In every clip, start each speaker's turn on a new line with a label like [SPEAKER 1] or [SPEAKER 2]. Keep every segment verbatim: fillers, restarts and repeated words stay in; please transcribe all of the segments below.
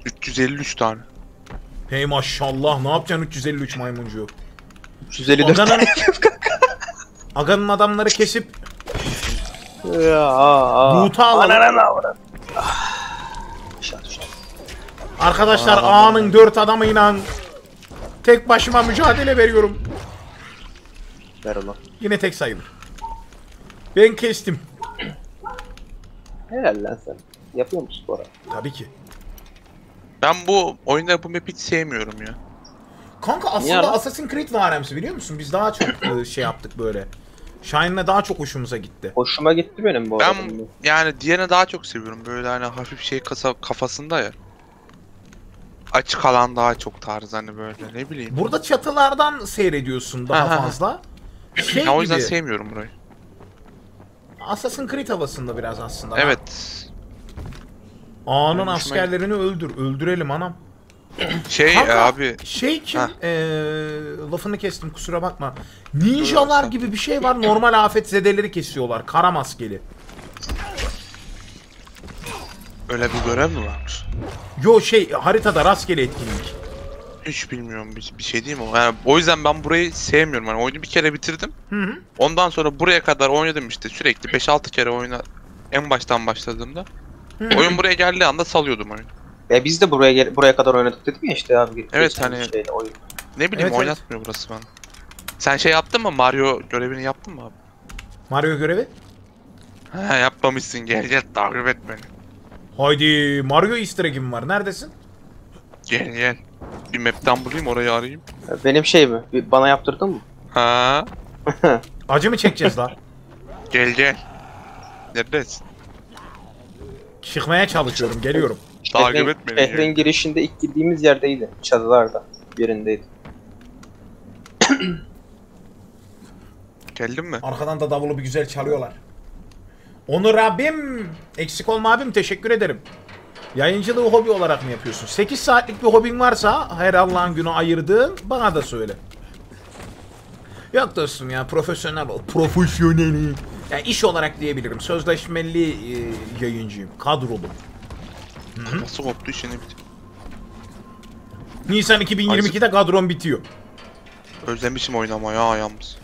[SPEAKER 1] üç yüz elli üç tane.
[SPEAKER 2] Hey maşallah, ne yapacaksın üç yüz elli üç maymuncu?
[SPEAKER 3] üç yüz elli dört
[SPEAKER 2] Aganın,
[SPEAKER 3] tane.
[SPEAKER 2] Aganın adamları kesip
[SPEAKER 3] Ya.
[SPEAKER 2] loot'u alalım.
[SPEAKER 3] Ananı
[SPEAKER 2] Arkadaşlar A'nın dört adamıyla tek başıma mücadele veriyorum.
[SPEAKER 3] Ver ulan.
[SPEAKER 2] Yine tek sayılır. Ben kestim.
[SPEAKER 3] Helal lan sen. Yapıyor musun bu arada?
[SPEAKER 2] Tabii ki.
[SPEAKER 1] Ben bu oyunda bu map'i hiç sevmiyorum ya.
[SPEAKER 2] Kanka aslında
[SPEAKER 3] Niye lan?
[SPEAKER 2] Assassin's Creed varemsi biliyor musun? Biz daha çok e, şey yaptık böyle. Shine'le daha çok hoşumuza gitti.
[SPEAKER 3] Hoşuma gitti benim bu arada.
[SPEAKER 1] Ben yani diğerini daha çok seviyorum. Böyle hani hafif şey kasa kafasında ya. Açık alan daha çok tarz hani böyle ne bileyim.
[SPEAKER 2] Burada çatılardan seyrediyorsun daha
[SPEAKER 1] Aha.
[SPEAKER 2] fazla. Şey
[SPEAKER 1] Ya o yüzden
[SPEAKER 2] gibi,
[SPEAKER 1] sevmiyorum burayı.
[SPEAKER 2] Assassin's Creed havasında biraz aslında.
[SPEAKER 1] Evet.
[SPEAKER 2] A'nın
[SPEAKER 1] Benim hoşuma
[SPEAKER 2] askerlerini öldür. Öldürelim anam.
[SPEAKER 1] Şey
[SPEAKER 2] Kanka,
[SPEAKER 1] e, abi
[SPEAKER 2] Şey kim?
[SPEAKER 1] Heh.
[SPEAKER 2] Eee lafını kestim kusura bakma. Ninjalar
[SPEAKER 1] Buyur,
[SPEAKER 2] gibi bir şey var. Normal afetzedeleri kesiyorlar. Kara maskeli.
[SPEAKER 1] öyle bir görev mi varmış?
[SPEAKER 2] Yo şey haritada rastgele etkinlik.
[SPEAKER 1] Hiç bilmiyorum bir, bir şey değil mi o? Yani o yüzden ben burayı sevmiyorum. Hani oyunu bir kere bitirdim.
[SPEAKER 2] Hı hı.
[SPEAKER 1] Ondan sonra buraya kadar oynadım işte sürekli beş altı kere oyuna en baştan başladığımda.
[SPEAKER 2] Hı.
[SPEAKER 1] Oyun buraya geldiği anda salıyordum oyunu.
[SPEAKER 3] Ya biz de buraya gel buraya kadar oynadık dedim ya işte abi.
[SPEAKER 1] Evet,
[SPEAKER 3] geçen
[SPEAKER 1] hani-
[SPEAKER 3] şeyde oyun.
[SPEAKER 1] Ne bileyim
[SPEAKER 2] Evet,
[SPEAKER 1] oynatmıyor burası bana. Sen şey yaptın mı? Mario görevini yaptın mı abi?
[SPEAKER 2] Mario görevi.
[SPEAKER 1] Ha yapmamışsın, gel gel takip et beni.
[SPEAKER 2] Haydi Mario easter egg'im var. Neredesin?
[SPEAKER 1] Gel gel. Bir map'ten bulayım orayı arayayım.
[SPEAKER 3] Benim şey mi? Bir- Bana yaptırdın mı?
[SPEAKER 1] Ha
[SPEAKER 2] Acı mı çekeceğiz la?
[SPEAKER 1] gel gel. Neredesin?
[SPEAKER 2] Çıkmaya çalışıyorum. Geliyorum.
[SPEAKER 1] Takip
[SPEAKER 3] Şehrin-
[SPEAKER 1] et beni.
[SPEAKER 3] Şehrin
[SPEAKER 1] gel.
[SPEAKER 3] girişinde ilk girdiğimiz yerdeydi. Çatılarda. Birindeydi.
[SPEAKER 1] Geldin mi?
[SPEAKER 2] Arkadan da davulu bir güzel çalıyorlar. Onur abim, eksik olma abim, teşekkür ederim. Yayıncılığı hobi olarak mı yapıyorsun? sekiz saatlik bir hobin varsa her Allah'ın günü ayırdığın bana da söyle. Yok dostum ya, profesyonel ol. Profesyonel. Ya iş olarak diyebilirim. Sözleşmeli e, yayıncıyım. Kadrolu.
[SPEAKER 1] Nasıl koptu işini bitir.
[SPEAKER 2] Nisan iki bin yirmi ikide kadrom bitiyor.
[SPEAKER 1] Özlemişim oynamayı ha yalnız.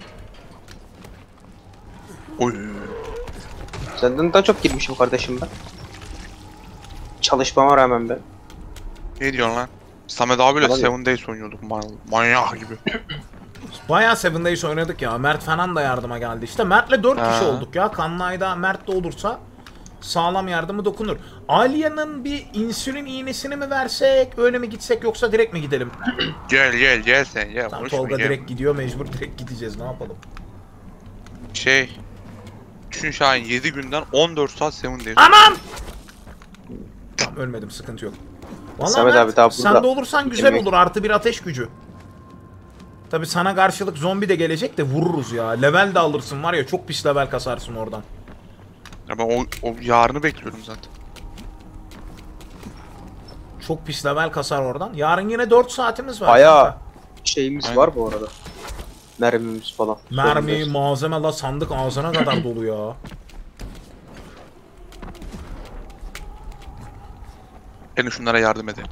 [SPEAKER 1] Oy.
[SPEAKER 3] Senden daha çok girmişim kardeşim ben. Çalışmama rağmen ben.
[SPEAKER 1] Ne diyorsun lan? Samet abiyle
[SPEAKER 3] Olabilir.
[SPEAKER 1] Seven Days oynuyorduk man manyak gibi.
[SPEAKER 2] Bayağı Seven Days oynadık ya. Mert falan da yardıma geldi. İşte Mert'le dört
[SPEAKER 1] Ha.
[SPEAKER 2] kişi olduk ya. Kanlayda Mert de olursa sağlam yardımı dokunur. Alya'nın bir insülin iğnesini mi versek, öyle mi gitsek yoksa direkt mi gidelim?
[SPEAKER 1] Gel gel gel sen gel.
[SPEAKER 2] Tamam,
[SPEAKER 1] konuşma,
[SPEAKER 2] Tolga
[SPEAKER 1] gel.
[SPEAKER 2] direkt gidiyor, mecbur direkt gideceğiz, ne yapalım?
[SPEAKER 1] Şey. Düşün Şahin yedi günden on dört saat Seven Days.
[SPEAKER 2] Aman! Tamam ölmedim, sıkıntı yok. Vallahi
[SPEAKER 3] Samet
[SPEAKER 2] Mert,
[SPEAKER 3] abi daha
[SPEAKER 2] sen
[SPEAKER 3] burada.
[SPEAKER 2] de olursan güzel
[SPEAKER 3] Yemek.
[SPEAKER 2] olur, artı bir ateş gücü. Tabi sana karşılık zombi de gelecek de vururuz ya. Level de alırsın var ya, çok pis level kasarsın oradan.
[SPEAKER 1] Ya ben o, o yarını bekliyorum zaten.
[SPEAKER 2] Çok pis level kasar oradan. Yarın yine dört saatimiz var.
[SPEAKER 3] Bayağı
[SPEAKER 2] kanka.
[SPEAKER 3] şeyimiz
[SPEAKER 1] Aynen.
[SPEAKER 3] var bu arada. Mermimiz falan.
[SPEAKER 2] Mermi,
[SPEAKER 3] Sorun yok.
[SPEAKER 2] malzeme, la sandık ağzına kadar dolu ya.
[SPEAKER 1] Gelin şunlara yardım edelim.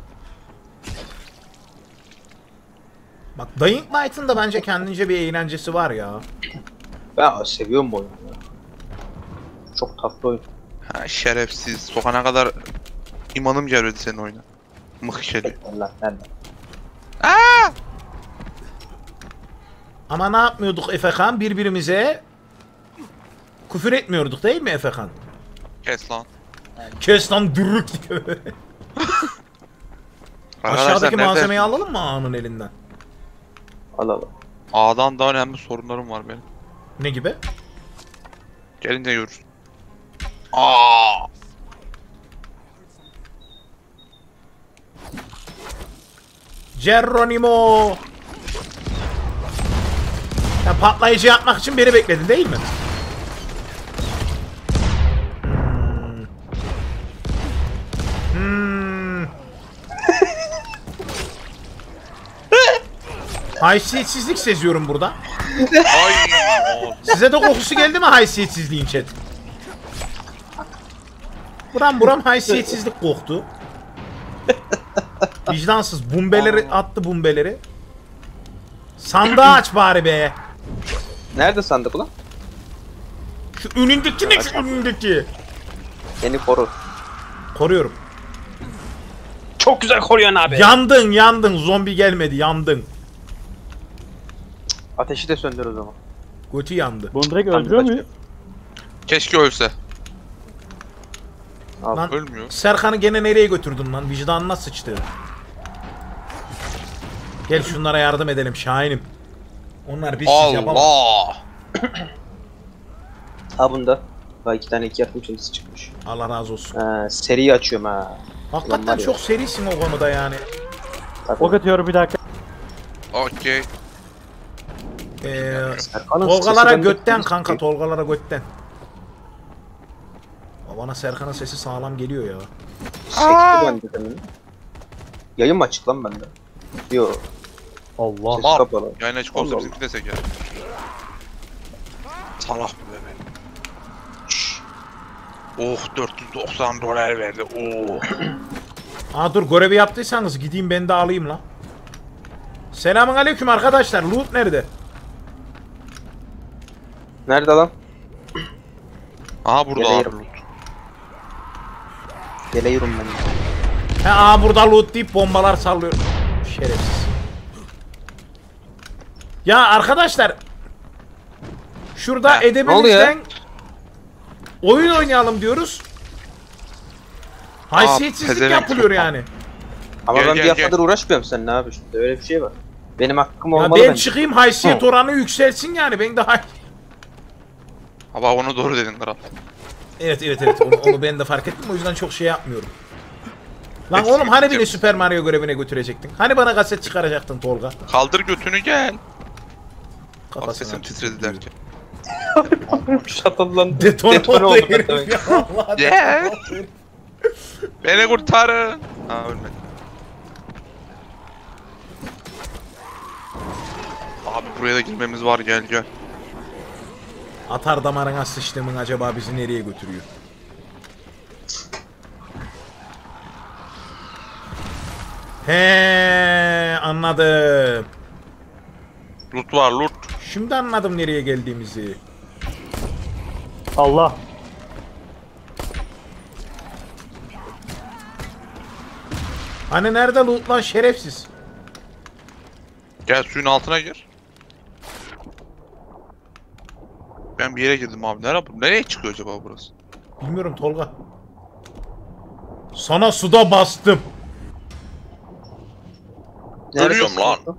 [SPEAKER 2] Bak Dying Light'ın da bence kendince bir eğlencesi var ya.
[SPEAKER 3] Ben seviyorum bu oyunu ya. Çok tatlı oyun.
[SPEAKER 1] Ha şerefsiz. Sokana kadar imanım gelmedi senin oyuna. Mıh şerif.
[SPEAKER 3] Allah nerede?
[SPEAKER 2] Ama ne yapmıyorduk Efekan? Birbirimize küfür etmiyorduk değil mi Efekan?
[SPEAKER 1] Kes lan.
[SPEAKER 2] Kes lan dürrük diyor. Aşağıdaki
[SPEAKER 1] nerede-
[SPEAKER 2] malzemeyi alalım mı ağanın elinden?
[SPEAKER 3] Al al.
[SPEAKER 1] A'dan daha önemli sorunlarım var benim.
[SPEAKER 2] Ne gibi?
[SPEAKER 1] Gelince görürsün. Aa!
[SPEAKER 2] Geronimo! Ya patlayıcı yapmak için beni bekledin değil mi? Hmm. Hmm. Haysiyetsizlik seziyorum burada.
[SPEAKER 1] Ay!
[SPEAKER 2] Size de kokusu geldi mi haysiyetsizliğin chat? Buram buram haysiyetsizlik koktu. Vicdansız. Bumbeleri attı bumbeleri. Sandığı aç bari be.
[SPEAKER 3] Nerede sandık ulan?
[SPEAKER 2] Şu önündeki ne şu önündeki?
[SPEAKER 3] Beni koru.
[SPEAKER 2] Koruyorum.
[SPEAKER 3] Çok güzel koruyorsun abi.
[SPEAKER 2] Yandın yandın. Zombi gelmedi yandın.
[SPEAKER 3] Ateşi de söndür o zaman.
[SPEAKER 2] Götü yandı.
[SPEAKER 4] Bunu direkt
[SPEAKER 3] Sandık
[SPEAKER 4] öldürüyor
[SPEAKER 3] açıyor.
[SPEAKER 4] muyuz?
[SPEAKER 1] Keşke ölse.
[SPEAKER 3] Al.
[SPEAKER 2] Lan
[SPEAKER 1] Ölmüyor.
[SPEAKER 2] Serkan'ı gene nereye götürdün lan? Vicdanına sıçtı. Gel şunlara yardım edelim Şahin'im. Onlar bizsiz yapamaz.
[SPEAKER 1] Allah.
[SPEAKER 3] Ha bunda. Bak iki tane iki yapım çıktısı çıkmış.
[SPEAKER 2] Allah razı olsun.
[SPEAKER 3] Ee, seriyi açıyorum ha. Ulan
[SPEAKER 2] Hakikaten
[SPEAKER 3] var ya.
[SPEAKER 2] çok serisin o konuda yani.
[SPEAKER 3] Tabii.
[SPEAKER 4] Ok atıyorum bir dakika.
[SPEAKER 1] Okey.
[SPEAKER 2] Ee,
[SPEAKER 3] Serkan'ın
[SPEAKER 2] Tolgalara
[SPEAKER 3] sesi
[SPEAKER 2] götten
[SPEAKER 3] bende-
[SPEAKER 2] kanka Tolgalara götten. Bana Serkan'ın sesi sağlam geliyor ya.
[SPEAKER 3] Sekti bende demin. Yayın mı açık lan bende? Yo.
[SPEAKER 4] Allah.
[SPEAKER 3] Ses
[SPEAKER 1] Mal.
[SPEAKER 3] kapalı.
[SPEAKER 1] Yayın açık
[SPEAKER 3] Allah
[SPEAKER 1] olsa
[SPEAKER 3] Allah.
[SPEAKER 1] bizimki de seker. Salak bu bebe. Oh dört yüz doksan dolar verdi. Oh.
[SPEAKER 2] Aa dur görevi yaptıysanız gideyim ben de alayım la. Selamun aleyküm arkadaşlar. Loot nerede?
[SPEAKER 3] Nerede lan?
[SPEAKER 1] Aha burada
[SPEAKER 3] Geliyorum.
[SPEAKER 1] abi loot.
[SPEAKER 3] Geliyorum ben.
[SPEAKER 2] He aa burada loot deyip bombalar sallıyor. Şerefsiz. Ya arkadaşlar. Şurada
[SPEAKER 1] He,
[SPEAKER 3] ne
[SPEAKER 2] edebimizden oyun oynayalım diyoruz. Haysiyetsizlik
[SPEAKER 1] pezevenk
[SPEAKER 2] yapılıyor
[SPEAKER 1] çok-
[SPEAKER 2] yani.
[SPEAKER 3] Ama
[SPEAKER 1] Gel,
[SPEAKER 3] ben
[SPEAKER 1] gel,
[SPEAKER 3] bir
[SPEAKER 1] gel.
[SPEAKER 3] haftadır uğraşmıyorum seninle abi. Şimdi öyle bir şey var. Benim hakkım
[SPEAKER 2] Ya
[SPEAKER 3] olmalı
[SPEAKER 2] ben
[SPEAKER 3] bence.
[SPEAKER 2] çıkayım haysiyet
[SPEAKER 3] Hı.
[SPEAKER 2] oranı yükselsin yani ben daha...
[SPEAKER 1] Ama onu doğru dedin kral.
[SPEAKER 2] Evet evet evet onu, onu ben de fark ettim o yüzden çok şey yapmıyorum. Lan oğlum hani beni Super Mario görevine götürecektin? Hani bana kaset çıkaracaktın Tolga?
[SPEAKER 1] Kaldır götünü gel. Bak
[SPEAKER 2] Kafasına
[SPEAKER 1] sesim titredi
[SPEAKER 2] tükürdü.
[SPEAKER 1] derken.
[SPEAKER 3] Şatallan.
[SPEAKER 2] Detone,
[SPEAKER 3] Detone
[SPEAKER 2] oldu
[SPEAKER 3] oldu
[SPEAKER 2] herif
[SPEAKER 3] demek.
[SPEAKER 2] ya Allah
[SPEAKER 1] Yeah.
[SPEAKER 2] detone oldu.
[SPEAKER 1] Beni kurtarın. Ha ölmedi. Abi buraya da girmemiz var gel gel.
[SPEAKER 2] Atar damarına sıçtığımın acaba bizi nereye götürüyor? He anladım.
[SPEAKER 1] Loot var loot.
[SPEAKER 2] Şimdi anladım nereye geldiğimizi.
[SPEAKER 4] Allah.
[SPEAKER 2] Hani nerede loot lan şerefsiz?
[SPEAKER 1] Gel suyun altına gir. Ben bir yere girdim abi. Nereye, nereye çıkıyor acaba burası?
[SPEAKER 2] Bilmiyorum Tolga. Sana suda bastım.
[SPEAKER 3] Nerede
[SPEAKER 1] Ölüyorum lan.
[SPEAKER 3] sıkıntı?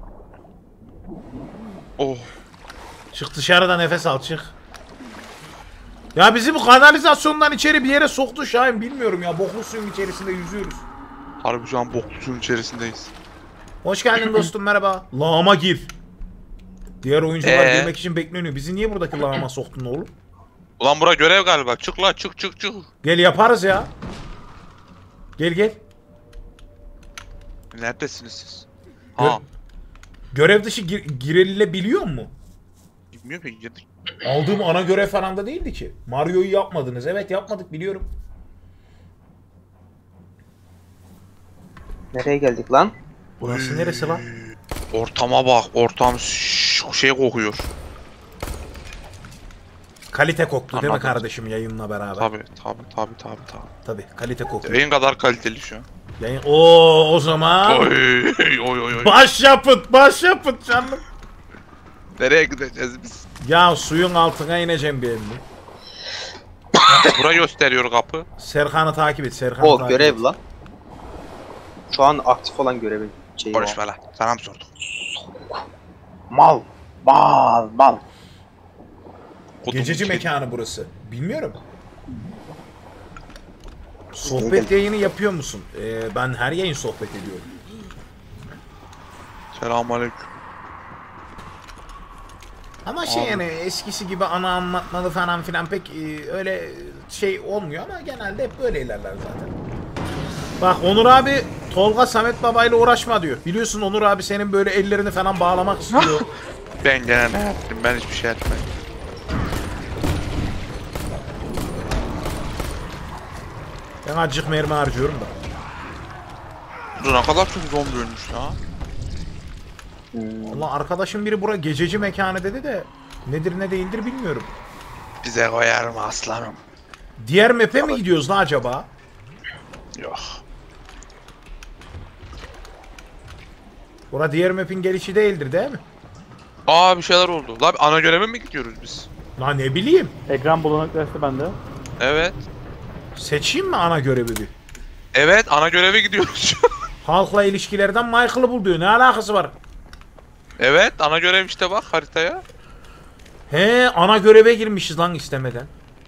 [SPEAKER 1] Oh.
[SPEAKER 2] Çık dışarıda nefes al çık. Ya bizi bu kanalizasyondan içeri bir yere soktu Şahin bilmiyorum ya. Boklu suyun içerisinde yüzüyoruz.
[SPEAKER 1] Harbi şu an boklu suyun içerisindeyiz.
[SPEAKER 2] Hoş geldin dostum merhaba. Lağıma gir. Diğer oyuncular
[SPEAKER 1] Ee?
[SPEAKER 2] girmek için bekleniyor. Bizi niye buradaki lağıma soktun oğlum?
[SPEAKER 1] Ulan bura görev galiba. Çık la çık çık çık.
[SPEAKER 2] Gel yaparız ya. Gel gel.
[SPEAKER 1] Neredesiniz siz?
[SPEAKER 2] Gö-
[SPEAKER 1] Ha.
[SPEAKER 2] Görev dışı gir girilebiliyor mu?
[SPEAKER 1] Bilmiyorum ki girdik.
[SPEAKER 2] Aldığım ana görev falan da değildi ki. Mario'yu yapmadınız. Evet yapmadık biliyorum.
[SPEAKER 3] Nereye geldik lan?
[SPEAKER 2] Burası neresi lan?
[SPEAKER 1] Ortama bak. Ortam ş- şey kokuyor.
[SPEAKER 2] Kalite koktu değil mi
[SPEAKER 1] Anladım.
[SPEAKER 2] kardeşim yayınla beraber?
[SPEAKER 1] Tabi tabi tabi tabi tabi.
[SPEAKER 2] Tabii kalite kokuyor.
[SPEAKER 1] Yayın kadar kaliteli şu an.
[SPEAKER 2] Yayın... Oo o zaman
[SPEAKER 1] Oy oy oy oy.
[SPEAKER 2] baş yapıt baş yapıt canım.
[SPEAKER 1] Nereye gideceğiz biz?
[SPEAKER 2] Ya suyun altına ineceğim bir elini.
[SPEAKER 1] Bura gösteriyor kapı.
[SPEAKER 2] Serkan'ı takip et Serkan'ı
[SPEAKER 3] O
[SPEAKER 2] takip
[SPEAKER 3] görev
[SPEAKER 2] et.
[SPEAKER 3] lan. Şu an aktif olan görevin şeyi o.
[SPEAKER 1] Konuşma lan. Sana mı sorduk?
[SPEAKER 3] Mal. Mal. Mal.
[SPEAKER 1] Kutumun
[SPEAKER 2] Gececi
[SPEAKER 1] kedi-
[SPEAKER 2] mekanı burası. Bilmiyorum. Sohbet yayını yapıyor musun? Ee, ben her yayın sohbet ediyorum.
[SPEAKER 1] Selamünaleyküm.
[SPEAKER 2] Ama şey
[SPEAKER 1] Abi.
[SPEAKER 2] yani eskisi gibi ana anlatmalı falan filan pek e, öyle şey olmuyor ama genelde hep böyle ilerler zaten. Bak Onur abi Tolga Samet Baba ile uğraşma diyor. Biliyorsun Onur abi senin böyle ellerini falan bağlamak istiyor.
[SPEAKER 1] Ben gene ne yaptım? Ben hiçbir şey etmedim.
[SPEAKER 2] Ben azıcık mermi harcıyorum da.
[SPEAKER 1] Ne kadar çok zombi ölmüş ya.
[SPEAKER 3] Hmm.
[SPEAKER 2] Allah arkadaşım biri bura gececi mekanı dedi de nedir ne değildir bilmiyorum.
[SPEAKER 1] Bize koyar mı aslanım?
[SPEAKER 2] Diğer map'e mi gidiyoruz la acaba?
[SPEAKER 1] Yok.
[SPEAKER 2] Bura diğer map'in gelişi değildir değil mi?
[SPEAKER 1] Aa bir şeyler oldu. La ana göreve mi gidiyoruz biz?
[SPEAKER 2] La ne bileyim.
[SPEAKER 4] Ekran bulanıklaştı bende.
[SPEAKER 1] Evet.
[SPEAKER 2] Seçeyim mi ana görevi bir?
[SPEAKER 1] Evet ana göreve gidiyoruz.
[SPEAKER 2] Halkla ilişkilerden Michael'ı bul diyor. Ne alakası var?
[SPEAKER 1] Evet ana görev işte bak haritaya.
[SPEAKER 2] He ana göreve girmişiz lan istemeden.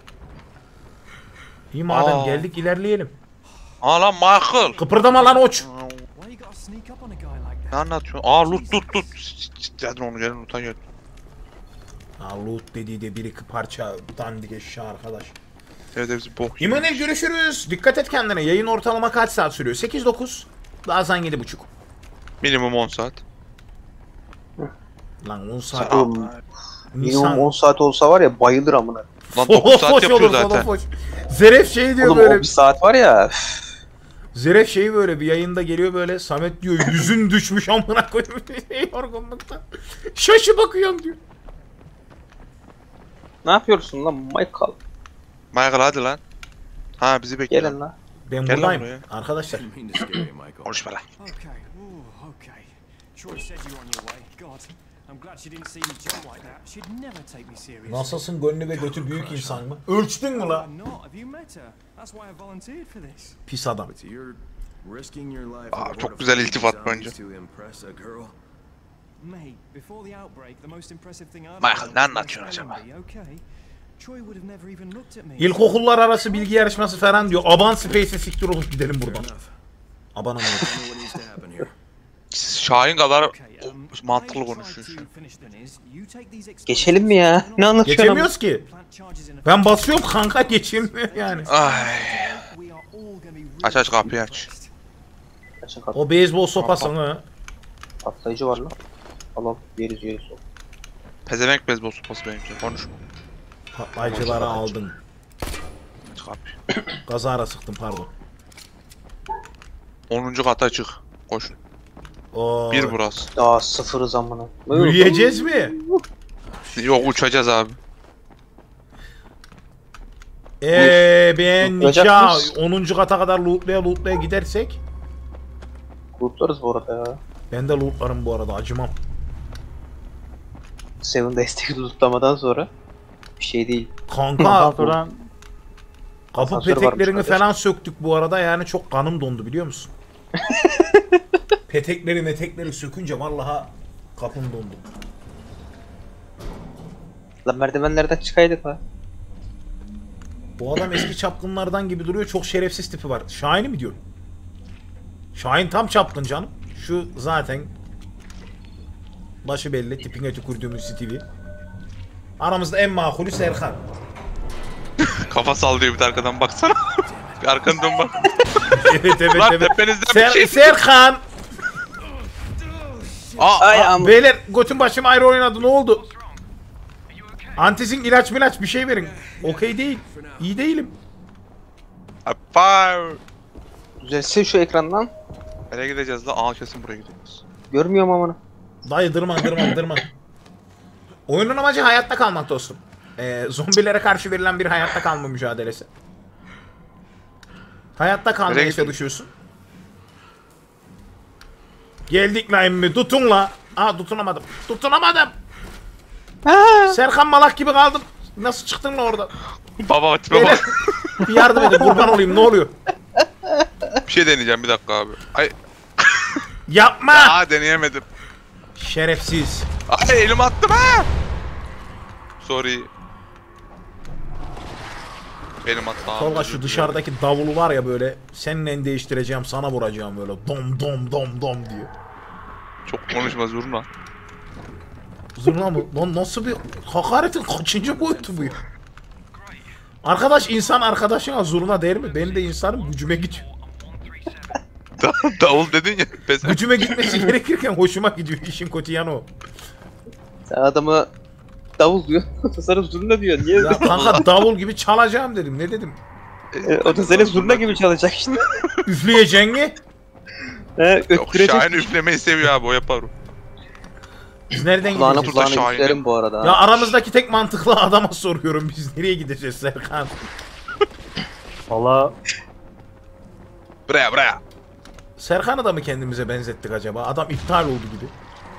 [SPEAKER 2] İyi madem
[SPEAKER 1] Aa.
[SPEAKER 2] geldik ilerleyelim.
[SPEAKER 1] Aa lan Michael.
[SPEAKER 2] Kıpırdama lan oç.
[SPEAKER 5] Why you gotta sneak up on a guy like
[SPEAKER 1] Ne
[SPEAKER 5] that?
[SPEAKER 1] anlatıyorsun? Aa loot loot loot. Zaten onu gelin loot'a gel.
[SPEAKER 2] Ha loot dediği de bir iki parça dandik eşya arkadaş.
[SPEAKER 1] Evet hepsi bok.
[SPEAKER 2] İmanuel görüşürüz. Dikkat et kendine. Yayın ortalama kaç saat sürüyor? sekiz dokuz. Bazen yedi buçuk.
[SPEAKER 1] Minimum on saat.
[SPEAKER 2] Lan on saat.
[SPEAKER 1] Aa,
[SPEAKER 3] Oğlum, minimum on saat olsa var ya bayılır amına.
[SPEAKER 1] Lan dokuz saat yapıyor
[SPEAKER 2] olur,
[SPEAKER 1] zaten.
[SPEAKER 2] folofoş. Zeref şey diyor
[SPEAKER 3] Oğlum
[SPEAKER 2] böyle.
[SPEAKER 3] o bir saat var ya. üf.
[SPEAKER 2] Zeref şey böyle bir yayında geliyor böyle. Samet diyor yüzün düşmüş amına koyayım. Yorgunluktan. Şaşı bakıyorum diyor.
[SPEAKER 3] Ne yapıyorsun lan Michael?
[SPEAKER 1] Michael hadi lan. Ha bizi bekliyor.
[SPEAKER 3] Gelin lan.
[SPEAKER 2] Ben
[SPEAKER 1] Gel lan
[SPEAKER 2] buradayım
[SPEAKER 1] buraya.
[SPEAKER 2] arkadaşlar.
[SPEAKER 6] Didn't mean to scare you, Michael.
[SPEAKER 1] Konuşma lan.
[SPEAKER 5] Okay, ooh, okay. Troy said you were on your way. God, I'm glad she didn't see me jump like that. She'd never take me serious.
[SPEAKER 2] Nasılsın gönlü ve götü büyük insan mı? Ölçtün mü la?
[SPEAKER 5] I'm not. Have you met her? That's why I volunteered for this.
[SPEAKER 2] Pis adam.
[SPEAKER 6] So you're risking your life
[SPEAKER 1] Aa,
[SPEAKER 6] with a
[SPEAKER 1] çok
[SPEAKER 6] horde
[SPEAKER 1] güzel
[SPEAKER 6] of
[SPEAKER 1] iltifat
[SPEAKER 6] zombies
[SPEAKER 1] bence.
[SPEAKER 6] to impress a girl.
[SPEAKER 5] Mate, before the outbreak, the most impressive thing I've
[SPEAKER 1] Michael,
[SPEAKER 5] done
[SPEAKER 1] ne
[SPEAKER 5] was
[SPEAKER 1] anlatıyorsun
[SPEAKER 5] spelling
[SPEAKER 1] acaba?
[SPEAKER 5] bee, okay? Troy would have never even looked at me.
[SPEAKER 2] İlkokullar arası bilgi yarışması falan diyor. Aban Space'e siktir olup gidelim
[SPEAKER 6] Fair
[SPEAKER 2] buradan.
[SPEAKER 6] enough.
[SPEAKER 2] Abana mı?
[SPEAKER 6] I know what needs to happen here.
[SPEAKER 1] Şahin kadar
[SPEAKER 5] Okay, um,
[SPEAKER 1] mantıklı
[SPEAKER 5] I tried
[SPEAKER 1] konuşuyorsun.
[SPEAKER 5] to finish the news. You take these
[SPEAKER 3] Geçelim mi ya?
[SPEAKER 5] explosives,
[SPEAKER 3] Ne anlatıyorsun?
[SPEAKER 2] Geçemiyoruz ki.
[SPEAKER 5] plant charges in a-
[SPEAKER 2] Ben basıyorum kanka geçilmiyor yani.
[SPEAKER 1] Ay.
[SPEAKER 5] We are all gonna be
[SPEAKER 1] Aç aç kapıyı aç.
[SPEAKER 3] Kaçın kat-
[SPEAKER 2] O beyzbol sopasını
[SPEAKER 3] Patlayıcı var lan. Alalım yeriz yeriz.
[SPEAKER 1] Pezevenk bezbol sopası benimki. Konuşma.
[SPEAKER 2] patlayıcıları aldın.
[SPEAKER 1] Aç kapıyı.
[SPEAKER 2] Kazara sıktım pardon.
[SPEAKER 1] onuncu kata çık. Koş.
[SPEAKER 2] Oo.
[SPEAKER 1] Bir burası.
[SPEAKER 3] Aa sıfırız amına.
[SPEAKER 2] Yürüyeceğiz mi?
[SPEAKER 1] Yok uçacağız abi.
[SPEAKER 2] Eee ben
[SPEAKER 3] Lootlayacak
[SPEAKER 2] nikah
[SPEAKER 3] mıyız?
[SPEAKER 2] onuncu kata kadar lootlaya lootlaya gidersek
[SPEAKER 3] Kurtlarız bu arada ya.
[SPEAKER 2] ben de lootlarım bu arada acımam.
[SPEAKER 3] Seven destek lootlamadan sonra bir şey değil.
[SPEAKER 4] Ondan
[SPEAKER 2] Kanka
[SPEAKER 4] sonra
[SPEAKER 2] kapı
[SPEAKER 3] asansör
[SPEAKER 2] peteklerini
[SPEAKER 3] varmış
[SPEAKER 2] falan söktük bu arada yani çok kanım dondu biliyor musun? Petekleri metekleri sökünce vallahi kapım dondu.
[SPEAKER 3] Lan merdivenlerden çıkaydık lan.
[SPEAKER 2] Bu adam eski çapkınlardan gibi duruyor. Çok şerefsiz tipi var. Şahin'i mi diyorsun? Şahin tam çapkın canım. Şu zaten başı belli. Tipine tükürdüğümüz Stevie. Aramızda en makulü Serkan.
[SPEAKER 1] Kafa sallıyor bir de arkadan baksana. Bir arkanı dön bak.
[SPEAKER 2] Evet evet
[SPEAKER 1] Lan
[SPEAKER 2] evet.
[SPEAKER 1] tepenizden
[SPEAKER 2] Ser-
[SPEAKER 1] bir şey.
[SPEAKER 2] Serkan!
[SPEAKER 1] Aa,
[SPEAKER 3] Ay
[SPEAKER 1] aa,
[SPEAKER 3] am.
[SPEAKER 2] Beyler götüm başım ayrı oynadı ne oldu? Antizin ilaç milaç bir şey verin. Okey değil. İyi değilim.
[SPEAKER 1] Fire.
[SPEAKER 3] Düzelsin şu ekrandan.
[SPEAKER 1] Nereye gideceğiz la? Aa kesin buraya gidiyoruz.
[SPEAKER 3] Görmüyorum amına.
[SPEAKER 2] Dayı dırman dırman dırman. Oyunun amacı hayatta kalmak dostum. Ee, zombilere karşı verilen bir hayatta kalma mücadelesi. Hayatta kalmaya
[SPEAKER 1] Nereye gidiyorsun?
[SPEAKER 2] çalışıyorsun. Geldik la emmi tutun la. Aa tutunamadım. Tutunamadım. Serkan Malak gibi kaldım. Nasıl çıktın la oradan?
[SPEAKER 1] Baba tipe
[SPEAKER 2] Beyler
[SPEAKER 1] bak.
[SPEAKER 2] bir yardım edin kurban olayım ne oluyor?
[SPEAKER 1] Bir şey deneyeceğim bir dakika abi. Ay.
[SPEAKER 2] Yapma.
[SPEAKER 1] Aa deneyemedim.
[SPEAKER 2] Şerefsiz.
[SPEAKER 1] Ay elim attım ha. Sorry. Elim attım.
[SPEAKER 2] Tolga şu dışarıdaki davulu var ya böyle seninle değiştireceğim sana vuracağım böyle dom dom dom dom diyor.
[SPEAKER 1] Çok konuşma zurna.
[SPEAKER 2] Zurna mı? Lan nasıl bir hakaretin kaçıncı boyutu bu ya? Arkadaş insan arkadaşına zurna der mi? Ben de insanım gücüme gidiyor.
[SPEAKER 1] Da- Davul dedin ya. Pes.
[SPEAKER 2] Gücüme gitmesi gerekirken hoşuma gidiyor işin kötü yanı o.
[SPEAKER 3] Sen adamı davul diyor. O da sana zurna diyor. Niye?
[SPEAKER 2] Ya kanka davul gibi çalacağım dedim ne dedim?
[SPEAKER 3] E, o da seni zurna gibi çalacak işte.
[SPEAKER 2] Üfleyeceksin mi?
[SPEAKER 3] He
[SPEAKER 1] Yok
[SPEAKER 3] öttürecek.
[SPEAKER 1] Şahin üflemeyi seviyor abi, o yapar o.
[SPEAKER 2] Biz nereden
[SPEAKER 3] Kulağına
[SPEAKER 2] gideceğiz?
[SPEAKER 1] Burada
[SPEAKER 3] kulağına
[SPEAKER 1] Şahin'im.
[SPEAKER 3] üflerim bu arada.
[SPEAKER 2] Ya aramızdaki tek mantıklı adama soruyorum, biz nereye gideceğiz Serkan?
[SPEAKER 4] Valla
[SPEAKER 1] Buraya buraya.
[SPEAKER 2] Serkan'ı da mı kendimize benzettik acaba? Adam iptal oldu gibi.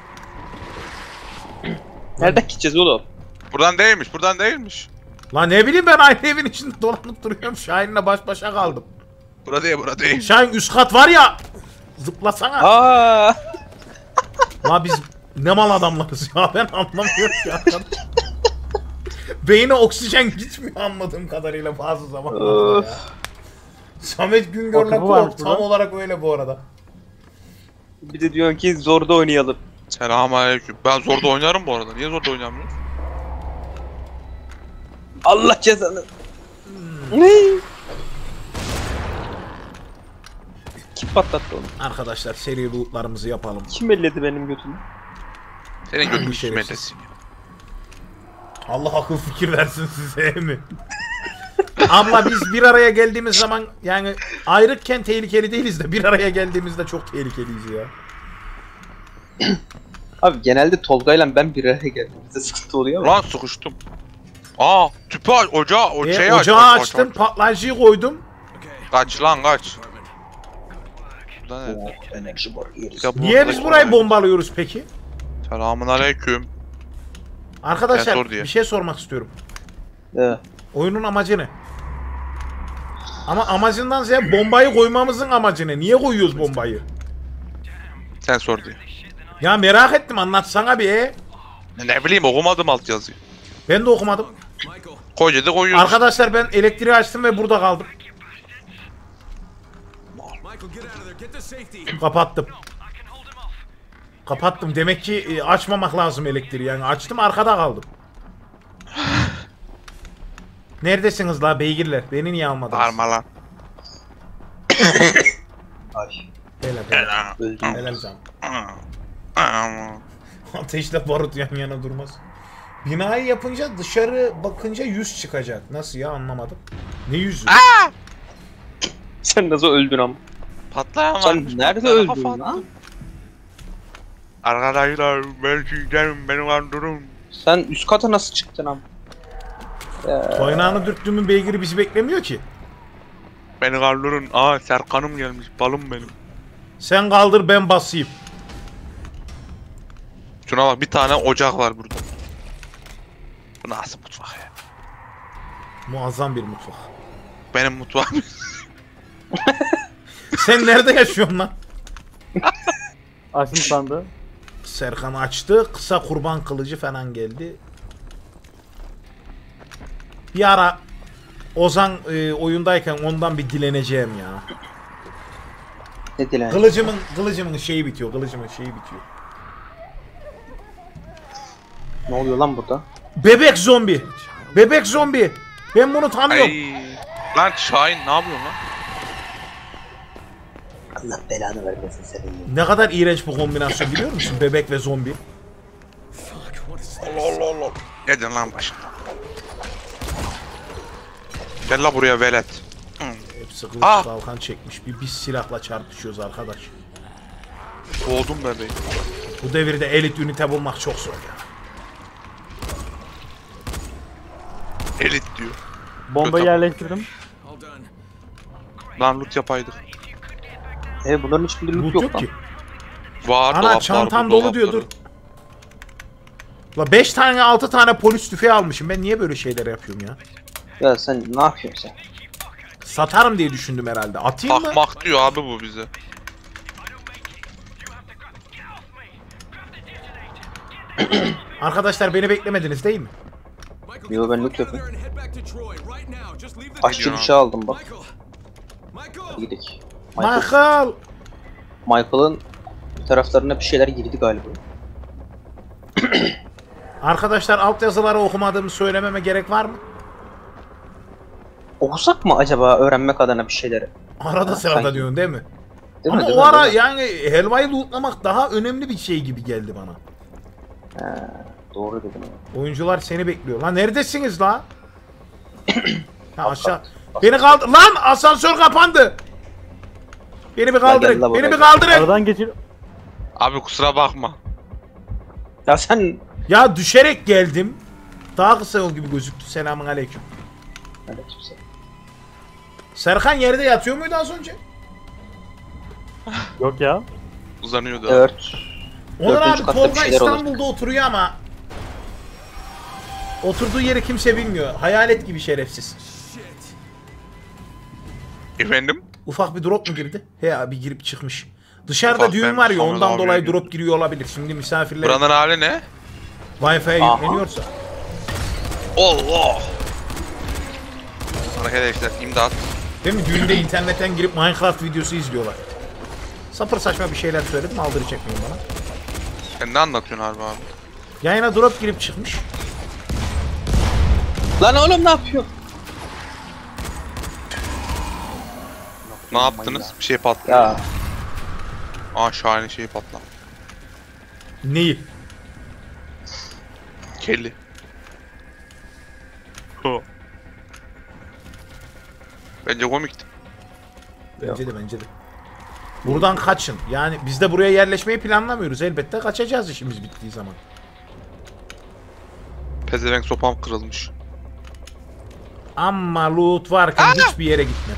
[SPEAKER 3] Nereden gideceğiz oğlum?
[SPEAKER 1] Buradan değilmiş, buradan değilmiş.
[SPEAKER 2] Lan ne bileyim, ben aynı evin içinde dolanıp duruyorum. Şahin'le baş başa kaldım.
[SPEAKER 1] Burada değil, burada değil.
[SPEAKER 2] Şahin üst kat var ya. Zıplasana.
[SPEAKER 3] Aa!
[SPEAKER 2] La biz ne mal adamlarız ya, ben anlamıyorum ya. Beyne oksijen gitmiyor anladığım kadarıyla bazı zamanlarda ya. Samet Güngör'le
[SPEAKER 4] Bakımı varmış
[SPEAKER 2] Kork tam
[SPEAKER 4] burada.
[SPEAKER 2] olarak öyle bu arada.
[SPEAKER 3] Bir de diyorsun ki zorda oynayalım.
[SPEAKER 1] Selamünaleyküm. Ben zorda oynarım bu arada. Niye zorda oynamıyorsun?
[SPEAKER 3] Allah cezanı. Ne? Kim patlattı onu?
[SPEAKER 2] Arkadaşlar seri lootlarımızı yapalım.
[SPEAKER 3] Kim elledi benim götümü?
[SPEAKER 1] Senin götün
[SPEAKER 2] Şerefsiz.
[SPEAKER 1] şimedesin.
[SPEAKER 2] Allah akıl fikir versin size mi? Abla biz bir araya geldiğimiz zaman, yani ayrıkken tehlikeli değiliz de bir araya geldiğimizde çok tehlikeliyiz ya.
[SPEAKER 3] Abi genelde Tolga'yla ben bir araya geldim. Bize sıkıntı oluyor ama.
[SPEAKER 1] Lan sıkıştım. Aa, tüpü aç, ocağı, o
[SPEAKER 2] E,
[SPEAKER 1] şeyi aç.
[SPEAKER 2] ocağı
[SPEAKER 1] aç, aç,
[SPEAKER 2] açtım,
[SPEAKER 1] aç.
[SPEAKER 2] patlayıcıyı koydum.
[SPEAKER 1] Kaç lan kaç. Burada ne?
[SPEAKER 3] Oh, enerji var yeriz.
[SPEAKER 1] Ya bu-
[SPEAKER 2] Niye biz burayı bombalıyoruz peki?
[SPEAKER 1] Selamünaleyküm. Ben
[SPEAKER 2] Arkadaşlar
[SPEAKER 1] sor diye.
[SPEAKER 2] bir şey sormak istiyorum.
[SPEAKER 3] Ee,
[SPEAKER 2] Oyunun amacı ne? Ama amacından ziyade bombayı koymamızın amacı ne? Niye koyuyoruz bombayı?
[SPEAKER 1] Sen sor diye.
[SPEAKER 2] Ya merak ettim, anlatsana bir. e.
[SPEAKER 1] Ne bileyim, okumadım alt yazıyı.
[SPEAKER 2] Ben de okumadım.
[SPEAKER 6] Michael,
[SPEAKER 1] Koy dedi koyuyoruz.
[SPEAKER 2] Arkadaşlar ben elektriği açtım ve burada kaldım.
[SPEAKER 6] Michael, get out of there. Get to safety.
[SPEAKER 2] Kapattım. Kapattım. Demek ki e, açmamak lazım elektriği. Yani açtım, arkada kaldım. Neredesiniz la beygirler? Beni niye almadınız?
[SPEAKER 1] Bağırma lan.
[SPEAKER 3] ay.
[SPEAKER 2] Helal helal.
[SPEAKER 3] Öldüm.
[SPEAKER 2] Helal canım. Ateşle barut yan yana durmaz. Binayı yapınca dışarı bakınca yüz çıkacak. Nasıl ya, anlamadım. Ne yüzü?
[SPEAKER 3] Sen nasıl öldün ama?
[SPEAKER 1] Patlayan
[SPEAKER 3] Sen
[SPEAKER 1] varmış,
[SPEAKER 3] nerede
[SPEAKER 1] patlayan
[SPEAKER 3] öldün
[SPEAKER 1] kafa attı.
[SPEAKER 3] lan?
[SPEAKER 1] Arkadaşlar ben sizden beni kandırın.
[SPEAKER 3] Sen üst kata nasıl çıktın ama?
[SPEAKER 2] Toynağını dürttüğümün beygiri bizi beklemiyor ki.
[SPEAKER 1] Beni kandırın. Aa, Serkan'ım gelmiş, balım benim.
[SPEAKER 2] Sen kaldır, ben basayım.
[SPEAKER 1] Şuna bak, bir tane ocak var burada. Bu nasıl mutfak ya?
[SPEAKER 2] Muazzam bir mutfak.
[SPEAKER 1] Benim mutfağım.
[SPEAKER 2] Sen nerede yaşıyorsun lan?
[SPEAKER 4] açtım sandı.
[SPEAKER 2] Serkan açtı. Kısa kurban kılıcı falan geldi. Bir ara Ozan e, oyundayken ondan bir dileneceğim ya.
[SPEAKER 3] Ne dilen?
[SPEAKER 2] Kılıcımın kılıcımın şeyi bitiyor. Kılıcımın şeyi bitiyor.
[SPEAKER 3] Ne oluyor lan burada?
[SPEAKER 2] Bebek zombi. Bebek zombi. Ben bunu tanıyorum.
[SPEAKER 1] Ay. Lan Şahin ne yapıyorsun lan?
[SPEAKER 3] Allah belanı vermesin senin.
[SPEAKER 2] Ne kadar iğrenç bu kombinasyon biliyor musun? Bebek ve zombi.
[SPEAKER 5] Fuck, what is this?
[SPEAKER 1] Allah Allah Allah. Gidin lan başımdan. Gel la buraya velet. Hı.
[SPEAKER 2] Hepsi kılıç
[SPEAKER 1] Ah!
[SPEAKER 2] kalkan çekmiş. Bir biz silahla çarpışıyoruz arkadaş.
[SPEAKER 1] Boğdum bebeği.
[SPEAKER 2] Bu devirde elit ünite bulmak çok zor ya.
[SPEAKER 1] Elit diyor.
[SPEAKER 4] Bombayı
[SPEAKER 1] Kötü.
[SPEAKER 4] yerleştirdim.
[SPEAKER 6] All done.
[SPEAKER 1] Lan loot yapaydık.
[SPEAKER 3] E bunların hiçbir loot
[SPEAKER 2] Loot
[SPEAKER 3] yok,
[SPEAKER 2] yok
[SPEAKER 3] lan.
[SPEAKER 2] ki.
[SPEAKER 1] Var
[SPEAKER 2] Ana
[SPEAKER 1] dolaplar,
[SPEAKER 2] çantam
[SPEAKER 1] bu
[SPEAKER 2] dolu
[SPEAKER 1] dolapları.
[SPEAKER 2] diyor, dur. La beş tane altı tane polis tüfeği almışım. Ben niye böyle şeyler yapıyorum ya?
[SPEAKER 3] Ya sen ne yapıyorsun sen?
[SPEAKER 2] Satarım diye düşündüm herhalde. Atayım mı?
[SPEAKER 1] Takmak diyor abi bu bize.
[SPEAKER 2] Arkadaşlar beni beklemediniz değil mi?
[SPEAKER 6] Michael,
[SPEAKER 3] Yo,
[SPEAKER 6] get
[SPEAKER 3] ben
[SPEAKER 6] the
[SPEAKER 3] loot
[SPEAKER 6] fuck out of
[SPEAKER 3] yapıyorum.
[SPEAKER 6] there and head back to Troy right now. Just leave the
[SPEAKER 3] Aşçı bıçağı aldım bak.
[SPEAKER 6] Michael. Michael.
[SPEAKER 3] Hadi gidelim. Michael.
[SPEAKER 2] Michael!
[SPEAKER 3] Michael'ın taraflarına bir şeyler girdi galiba.
[SPEAKER 2] Arkadaşlar altyazıları okumadığımı söylememe gerek var mı?
[SPEAKER 3] Okusak mı acaba öğrenmek adına bir şeyleri?
[SPEAKER 2] Arada
[SPEAKER 3] Ha,
[SPEAKER 2] sırada
[SPEAKER 3] sanki.
[SPEAKER 2] diyorsun değil mi?
[SPEAKER 3] Değil mi,
[SPEAKER 2] Ama
[SPEAKER 3] değil
[SPEAKER 2] o
[SPEAKER 3] mi,
[SPEAKER 2] ara
[SPEAKER 3] değil mi?
[SPEAKER 2] yani helvayı lootlamak daha önemli bir şey gibi geldi bana.
[SPEAKER 3] He, doğru dedim.
[SPEAKER 2] Oyuncular seni bekliyor. Lan neredesiniz la? Ha aşağı.
[SPEAKER 3] bak.
[SPEAKER 2] Beni kaldır. Lan asansör kapandı. Beni bir
[SPEAKER 3] gel
[SPEAKER 2] kaldırın.
[SPEAKER 3] la
[SPEAKER 2] Beni
[SPEAKER 3] buraya.
[SPEAKER 2] bir kaldırın.
[SPEAKER 4] Aradan geçir.
[SPEAKER 1] Abi kusura bakma.
[SPEAKER 3] Ya sen...
[SPEAKER 2] Ya düşerek geldim. Daha kısa yol gibi gözüktü. Selamun aleyküm.
[SPEAKER 3] Aleykümselam.
[SPEAKER 2] Serkan yerde yatıyor muydu az önce?
[SPEAKER 4] Yok ya.
[SPEAKER 1] Uzanıyordu.
[SPEAKER 3] Dört.
[SPEAKER 2] Onur
[SPEAKER 3] Dördüncü
[SPEAKER 2] abi
[SPEAKER 3] katta bir
[SPEAKER 2] Tolga
[SPEAKER 3] şeyler olur.
[SPEAKER 2] İstanbul'da oturuyor ama oturduğu yeri kimse bilmiyor. Hayalet gibi şerefsiz.
[SPEAKER 1] Efendim?
[SPEAKER 2] Ufak bir drop mu girdi? He abi girip çıkmış. Dışarıda
[SPEAKER 1] Ufak
[SPEAKER 2] düğün
[SPEAKER 1] ben
[SPEAKER 2] var ya
[SPEAKER 1] Hamza
[SPEAKER 2] ondan
[SPEAKER 1] abiye
[SPEAKER 2] dolayı
[SPEAKER 1] girdim.
[SPEAKER 2] drop giriyor olabilir. Şimdi misafirler
[SPEAKER 1] Buranın hali ne?
[SPEAKER 2] Wi-Fi'ye
[SPEAKER 3] Aha.
[SPEAKER 2] yükleniyorsa.
[SPEAKER 1] Allah! Arkadaşlar imdat.
[SPEAKER 2] Değil mi? Düğünde internetten girip Minecraft videosu izliyorlar. Sapır saçma bir şeyler söyledim aldıracak mıyım bana?
[SPEAKER 1] Sen ne anlatıyorsun harbi abi?
[SPEAKER 2] Yayına drop girip çıkmış.
[SPEAKER 3] Lan oğlum ne yapıyor?
[SPEAKER 1] Ne yaptınız? Bir şey patladı.
[SPEAKER 3] Ya
[SPEAKER 1] Aa şahane şey patladı.
[SPEAKER 2] Neyi?
[SPEAKER 1] Kelly. Ho. Bence komikti.
[SPEAKER 2] Bence de bence de. Buradan kaçın. Yani biz de buraya yerleşmeyi planlamıyoruz. Elbette kaçacağız işimiz bittiği zaman.
[SPEAKER 1] Pezevenk sopam kırılmış.
[SPEAKER 2] Ama loot varken hiçbir yere gitme.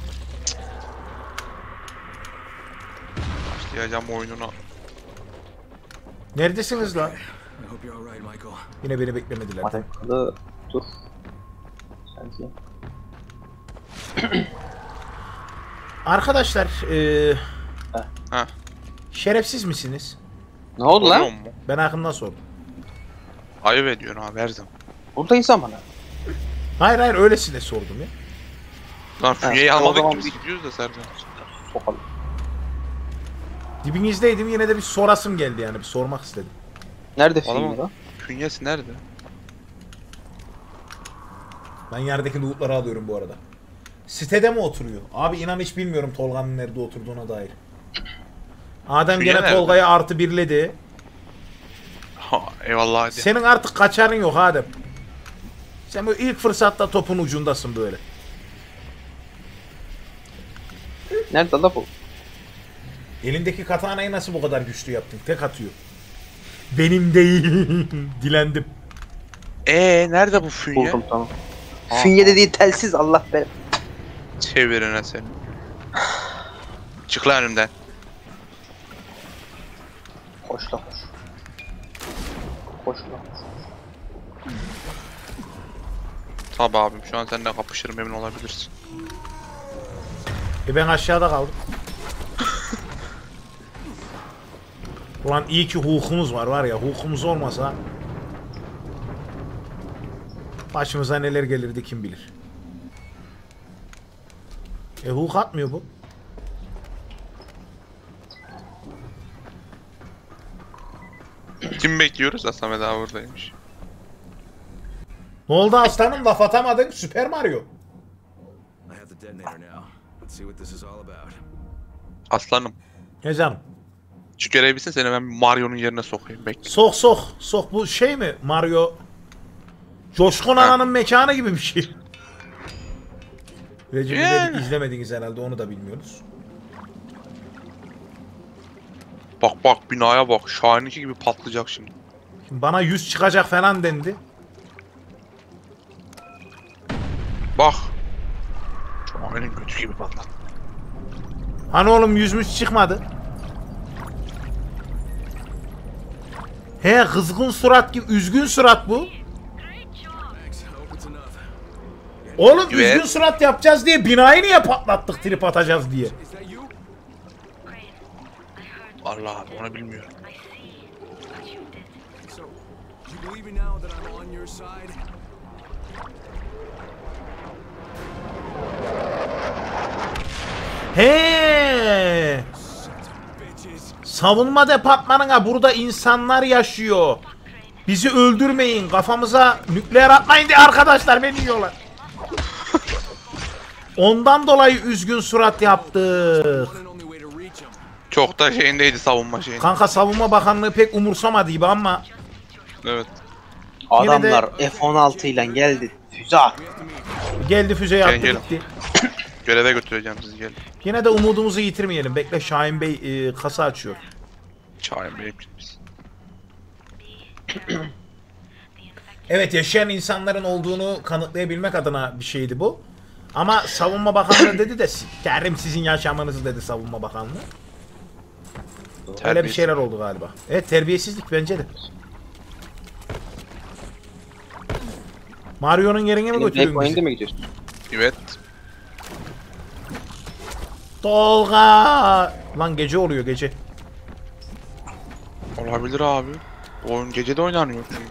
[SPEAKER 1] Başlayacağım oyununa.
[SPEAKER 2] Neredesiniz lan?
[SPEAKER 6] I hope you're all right, Michael.
[SPEAKER 2] Yine beni beklemediler.
[SPEAKER 3] Michael'ı dur. Sanki.
[SPEAKER 2] Arkadaşlar, eee
[SPEAKER 1] Ha.
[SPEAKER 2] şerefsiz misiniz?
[SPEAKER 3] Ne oldu
[SPEAKER 1] Oluyor
[SPEAKER 3] lan?
[SPEAKER 1] mu?
[SPEAKER 2] Ben aklımdan sordum.
[SPEAKER 1] Ayıp ediyorsun abi her zaman.
[SPEAKER 3] Buradayız ama lan.
[SPEAKER 2] Hayır hayır öylesine sordum ya.
[SPEAKER 1] Lan Fünye'yi
[SPEAKER 3] o
[SPEAKER 1] almadık
[SPEAKER 3] zaman
[SPEAKER 1] ki biz
[SPEAKER 3] biz-
[SPEAKER 1] gidiyoruz da Serkan.
[SPEAKER 3] Sokalım.
[SPEAKER 2] Dibinizdeydim yine de bir sorasım geldi yani bir sormak istedim.
[SPEAKER 3] Nerede
[SPEAKER 1] Oğlum.
[SPEAKER 3] film lan?
[SPEAKER 1] Fünyesi nerede?
[SPEAKER 2] Ben yerdeki lootları alıyorum bu arada. Sitede mi oturuyor? Abi inan hiç bilmiyorum Tolga'nın nerede oturduğuna dair. Adem
[SPEAKER 1] Fünye
[SPEAKER 2] gene
[SPEAKER 1] nerede?
[SPEAKER 2] Tolga'yı artı birledi.
[SPEAKER 1] Ha eyvallah hadi.
[SPEAKER 2] Senin artık kaçarın yok Adem. Sen böyle ilk fırsatta topun ucundasın böyle.
[SPEAKER 3] Nerede la bu?
[SPEAKER 2] Elindeki katanayı nasıl bu kadar güçlü yaptın? Tek atıyor. Benim değil. Dilendim.
[SPEAKER 1] Eee nerede bu Fünye?
[SPEAKER 3] Buldum tamam. Fünye dediği telsiz Allah be.
[SPEAKER 1] Çevirene seni. Çık lan önümden.
[SPEAKER 3] Koş la koş. Koş la koş.
[SPEAKER 1] Tabi abim şu an seninle kapışırım emin olabilirsin.
[SPEAKER 2] E ben aşağıda kaldım. Ulan iyi ki hukukumuz var var ya hukukumuz olmasa başımıza neler gelirdi kim bilir. E hukuk atmıyor bu.
[SPEAKER 1] Kim bekliyoruz? Samet abi buradaymış.
[SPEAKER 2] Ne oldu aslanım laf atamadın Süper Mario.
[SPEAKER 6] I have the detonator now. Let's see what this is all about.
[SPEAKER 1] Aslanım.
[SPEAKER 2] Ne canım?
[SPEAKER 1] Şu görevi bilsin seni ben Mario'nun yerine sokayım bekle.
[SPEAKER 2] Sok sok sok bu şey mi Mario Coşkun
[SPEAKER 1] Ha.
[SPEAKER 2] Ana'nın mekanı gibi bir şey. Recep
[SPEAKER 1] Yani.
[SPEAKER 2] İvedik izlemediniz herhalde onu da bilmiyoruz.
[SPEAKER 1] Bak bak binaya bak. Şahin'inki gibi patlayacak şimdi.
[SPEAKER 2] Şimdi bana yüz çıkacak falan dendi.
[SPEAKER 1] Bak. Şahin'in götü gibi patladı.
[SPEAKER 2] Hani oğlum yüzümüz çıkmadı. He kızgın surat gibi üzgün surat bu.
[SPEAKER 6] Thanks. I hope it's enough.
[SPEAKER 2] Oğlum
[SPEAKER 1] Evet.
[SPEAKER 2] üzgün surat yapacağız diye binayı niye patlattık trip atacağız diye.
[SPEAKER 6] Is that you?
[SPEAKER 1] Allah abi onu bilmiyorum.
[SPEAKER 6] So, you believe me now that I'm on your side?
[SPEAKER 2] He.
[SPEAKER 6] Bitches.
[SPEAKER 2] Savunma departmanına burada insanlar yaşıyor. Bizi öldürmeyin kafamıza nükleer atmayın diye arkadaşlar beni yiyorlar. Ondan dolayı üzgün surat yaptık.
[SPEAKER 6] One and only way to reach them.
[SPEAKER 1] Çok da şeyindeydi savunma şeyin.
[SPEAKER 2] Kanka savunma bakanlığı pek umursamadı gibi ama
[SPEAKER 1] Evet.
[SPEAKER 3] Adamlar F on altı ile geldi. Füze attı.
[SPEAKER 2] geldi füzeyi
[SPEAKER 1] Gel,
[SPEAKER 2] attı
[SPEAKER 1] gel.
[SPEAKER 2] gitti.
[SPEAKER 1] Göreve götüreceğim sizi, gelin.
[SPEAKER 2] Yine de umudumuzu yitirmeyelim. Bekle, Şahin Bey e, kasa açıyor.
[SPEAKER 1] Çağırın benim biz.
[SPEAKER 2] Evet, yaşayan insanların olduğunu kanıtlayabilmek adına bir şeydi bu. Ama Savunma Bakanlığı dedi de sikerim sizin yaşamanızı dedi Savunma Bakanlığı. Öyle bir
[SPEAKER 1] Terbiyesiz.
[SPEAKER 2] şeyler oldu galiba. Evet, terbiyesizlik bence de. Mario'nun yerine mi
[SPEAKER 3] Direkt
[SPEAKER 2] götürüyorsun
[SPEAKER 3] oyunda
[SPEAKER 2] bizi?
[SPEAKER 3] mı gidiyorsun?
[SPEAKER 1] Evet.
[SPEAKER 2] Tolga! Lan gece oluyor, gece.
[SPEAKER 1] Olabilir abi. Oyun gece de oynanıyor çünkü.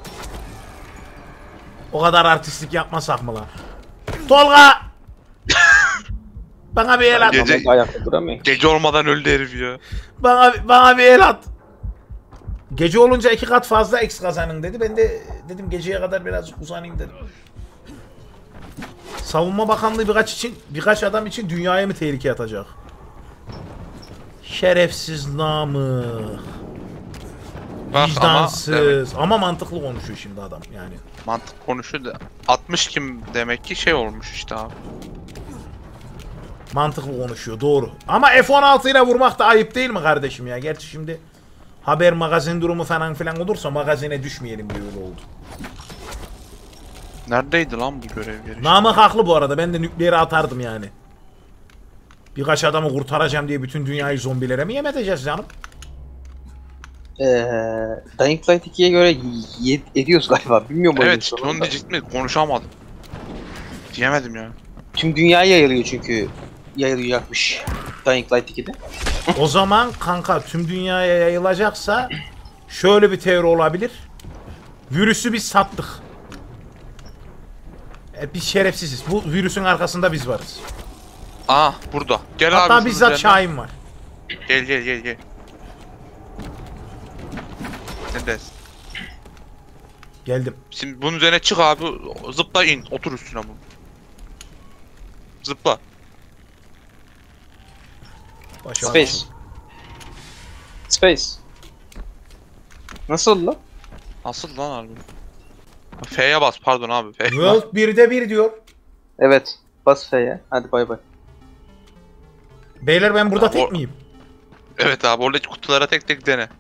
[SPEAKER 2] O kadar artistlik yapmasak mı lan? Tolga! Bana bir el at.
[SPEAKER 1] Gece-
[SPEAKER 3] Ama ayakta duramıyor.
[SPEAKER 1] Gece olmadan öldü herif ya.
[SPEAKER 2] Bana, bana bir el at. Gece olunca iki kat fazla eks kazanın dedi. Ben de dedim geceye kadar birazcık uzanayım dedim. Savunma Bakanlığı birkaç için birkaç adam için dünyaya mı tehlike atacak? Şerefsiz namı.
[SPEAKER 1] Bak ama
[SPEAKER 2] Vicdansız.
[SPEAKER 1] demek,
[SPEAKER 2] Ama mantıklı konuşuyor şimdi adam yani.
[SPEAKER 1] mantık konuşuyor da altmış kim demek ki şey olmuş işte abi.
[SPEAKER 2] Mantıklı konuşuyor, doğru. Ama F on altı ile vurmak da ayıp değil mi kardeşim ya? Gerçi şimdi haber magazin durumu falan filan olursa magazine düşmeyelim diye öyle oldu.
[SPEAKER 1] Neredeydi lan bu görev yeri?
[SPEAKER 2] Namık haklı bu arada. Ben de nükleeri atardım yani. Birkaç adamı kurtaracağım diye bütün dünyayı zombilere mi yem edeceğiz canım?
[SPEAKER 3] Eee Dying Light ikiye göre y- ediyoruz galiba. Bilmiyorum oyunun
[SPEAKER 1] Evet,
[SPEAKER 3] sonunda.
[SPEAKER 1] onu diyecektim de konuşamadım. Diyemedim ya.
[SPEAKER 3] Tüm dünyaya yayılıyor çünkü. Yayılacakmış Dying Light ikide.
[SPEAKER 2] O zaman kanka tüm dünyaya yayılacaksa şöyle bir teori olabilir. Virüsü biz sattık. E, biz şerefsiziz. Bu virüsün arkasında biz varız.
[SPEAKER 1] Aa burada. Gel abi.
[SPEAKER 2] Hatta
[SPEAKER 1] şunun
[SPEAKER 2] bizzat
[SPEAKER 1] üzerine.
[SPEAKER 2] Şahin var.
[SPEAKER 1] Gel gel gel gel. Sen de.
[SPEAKER 2] Geldim.
[SPEAKER 1] Şimdi bunun üzerine çık abi. Zıpla in. Otur üstüne bunu. Zıpla.
[SPEAKER 2] Başa
[SPEAKER 3] Space. Space. Nasıl lan?
[SPEAKER 1] Nasıl lan harbi? F'ye bas pardon abi. F'ye bas.
[SPEAKER 2] World birde bir diyor.
[SPEAKER 3] Evet. Bas F'ye. Hadi bay bay.
[SPEAKER 2] Beyler ben burada
[SPEAKER 1] Ya,
[SPEAKER 2] tek
[SPEAKER 1] o-
[SPEAKER 2] miyim?
[SPEAKER 1] Evet abi oradaki kutulara tek tek dene.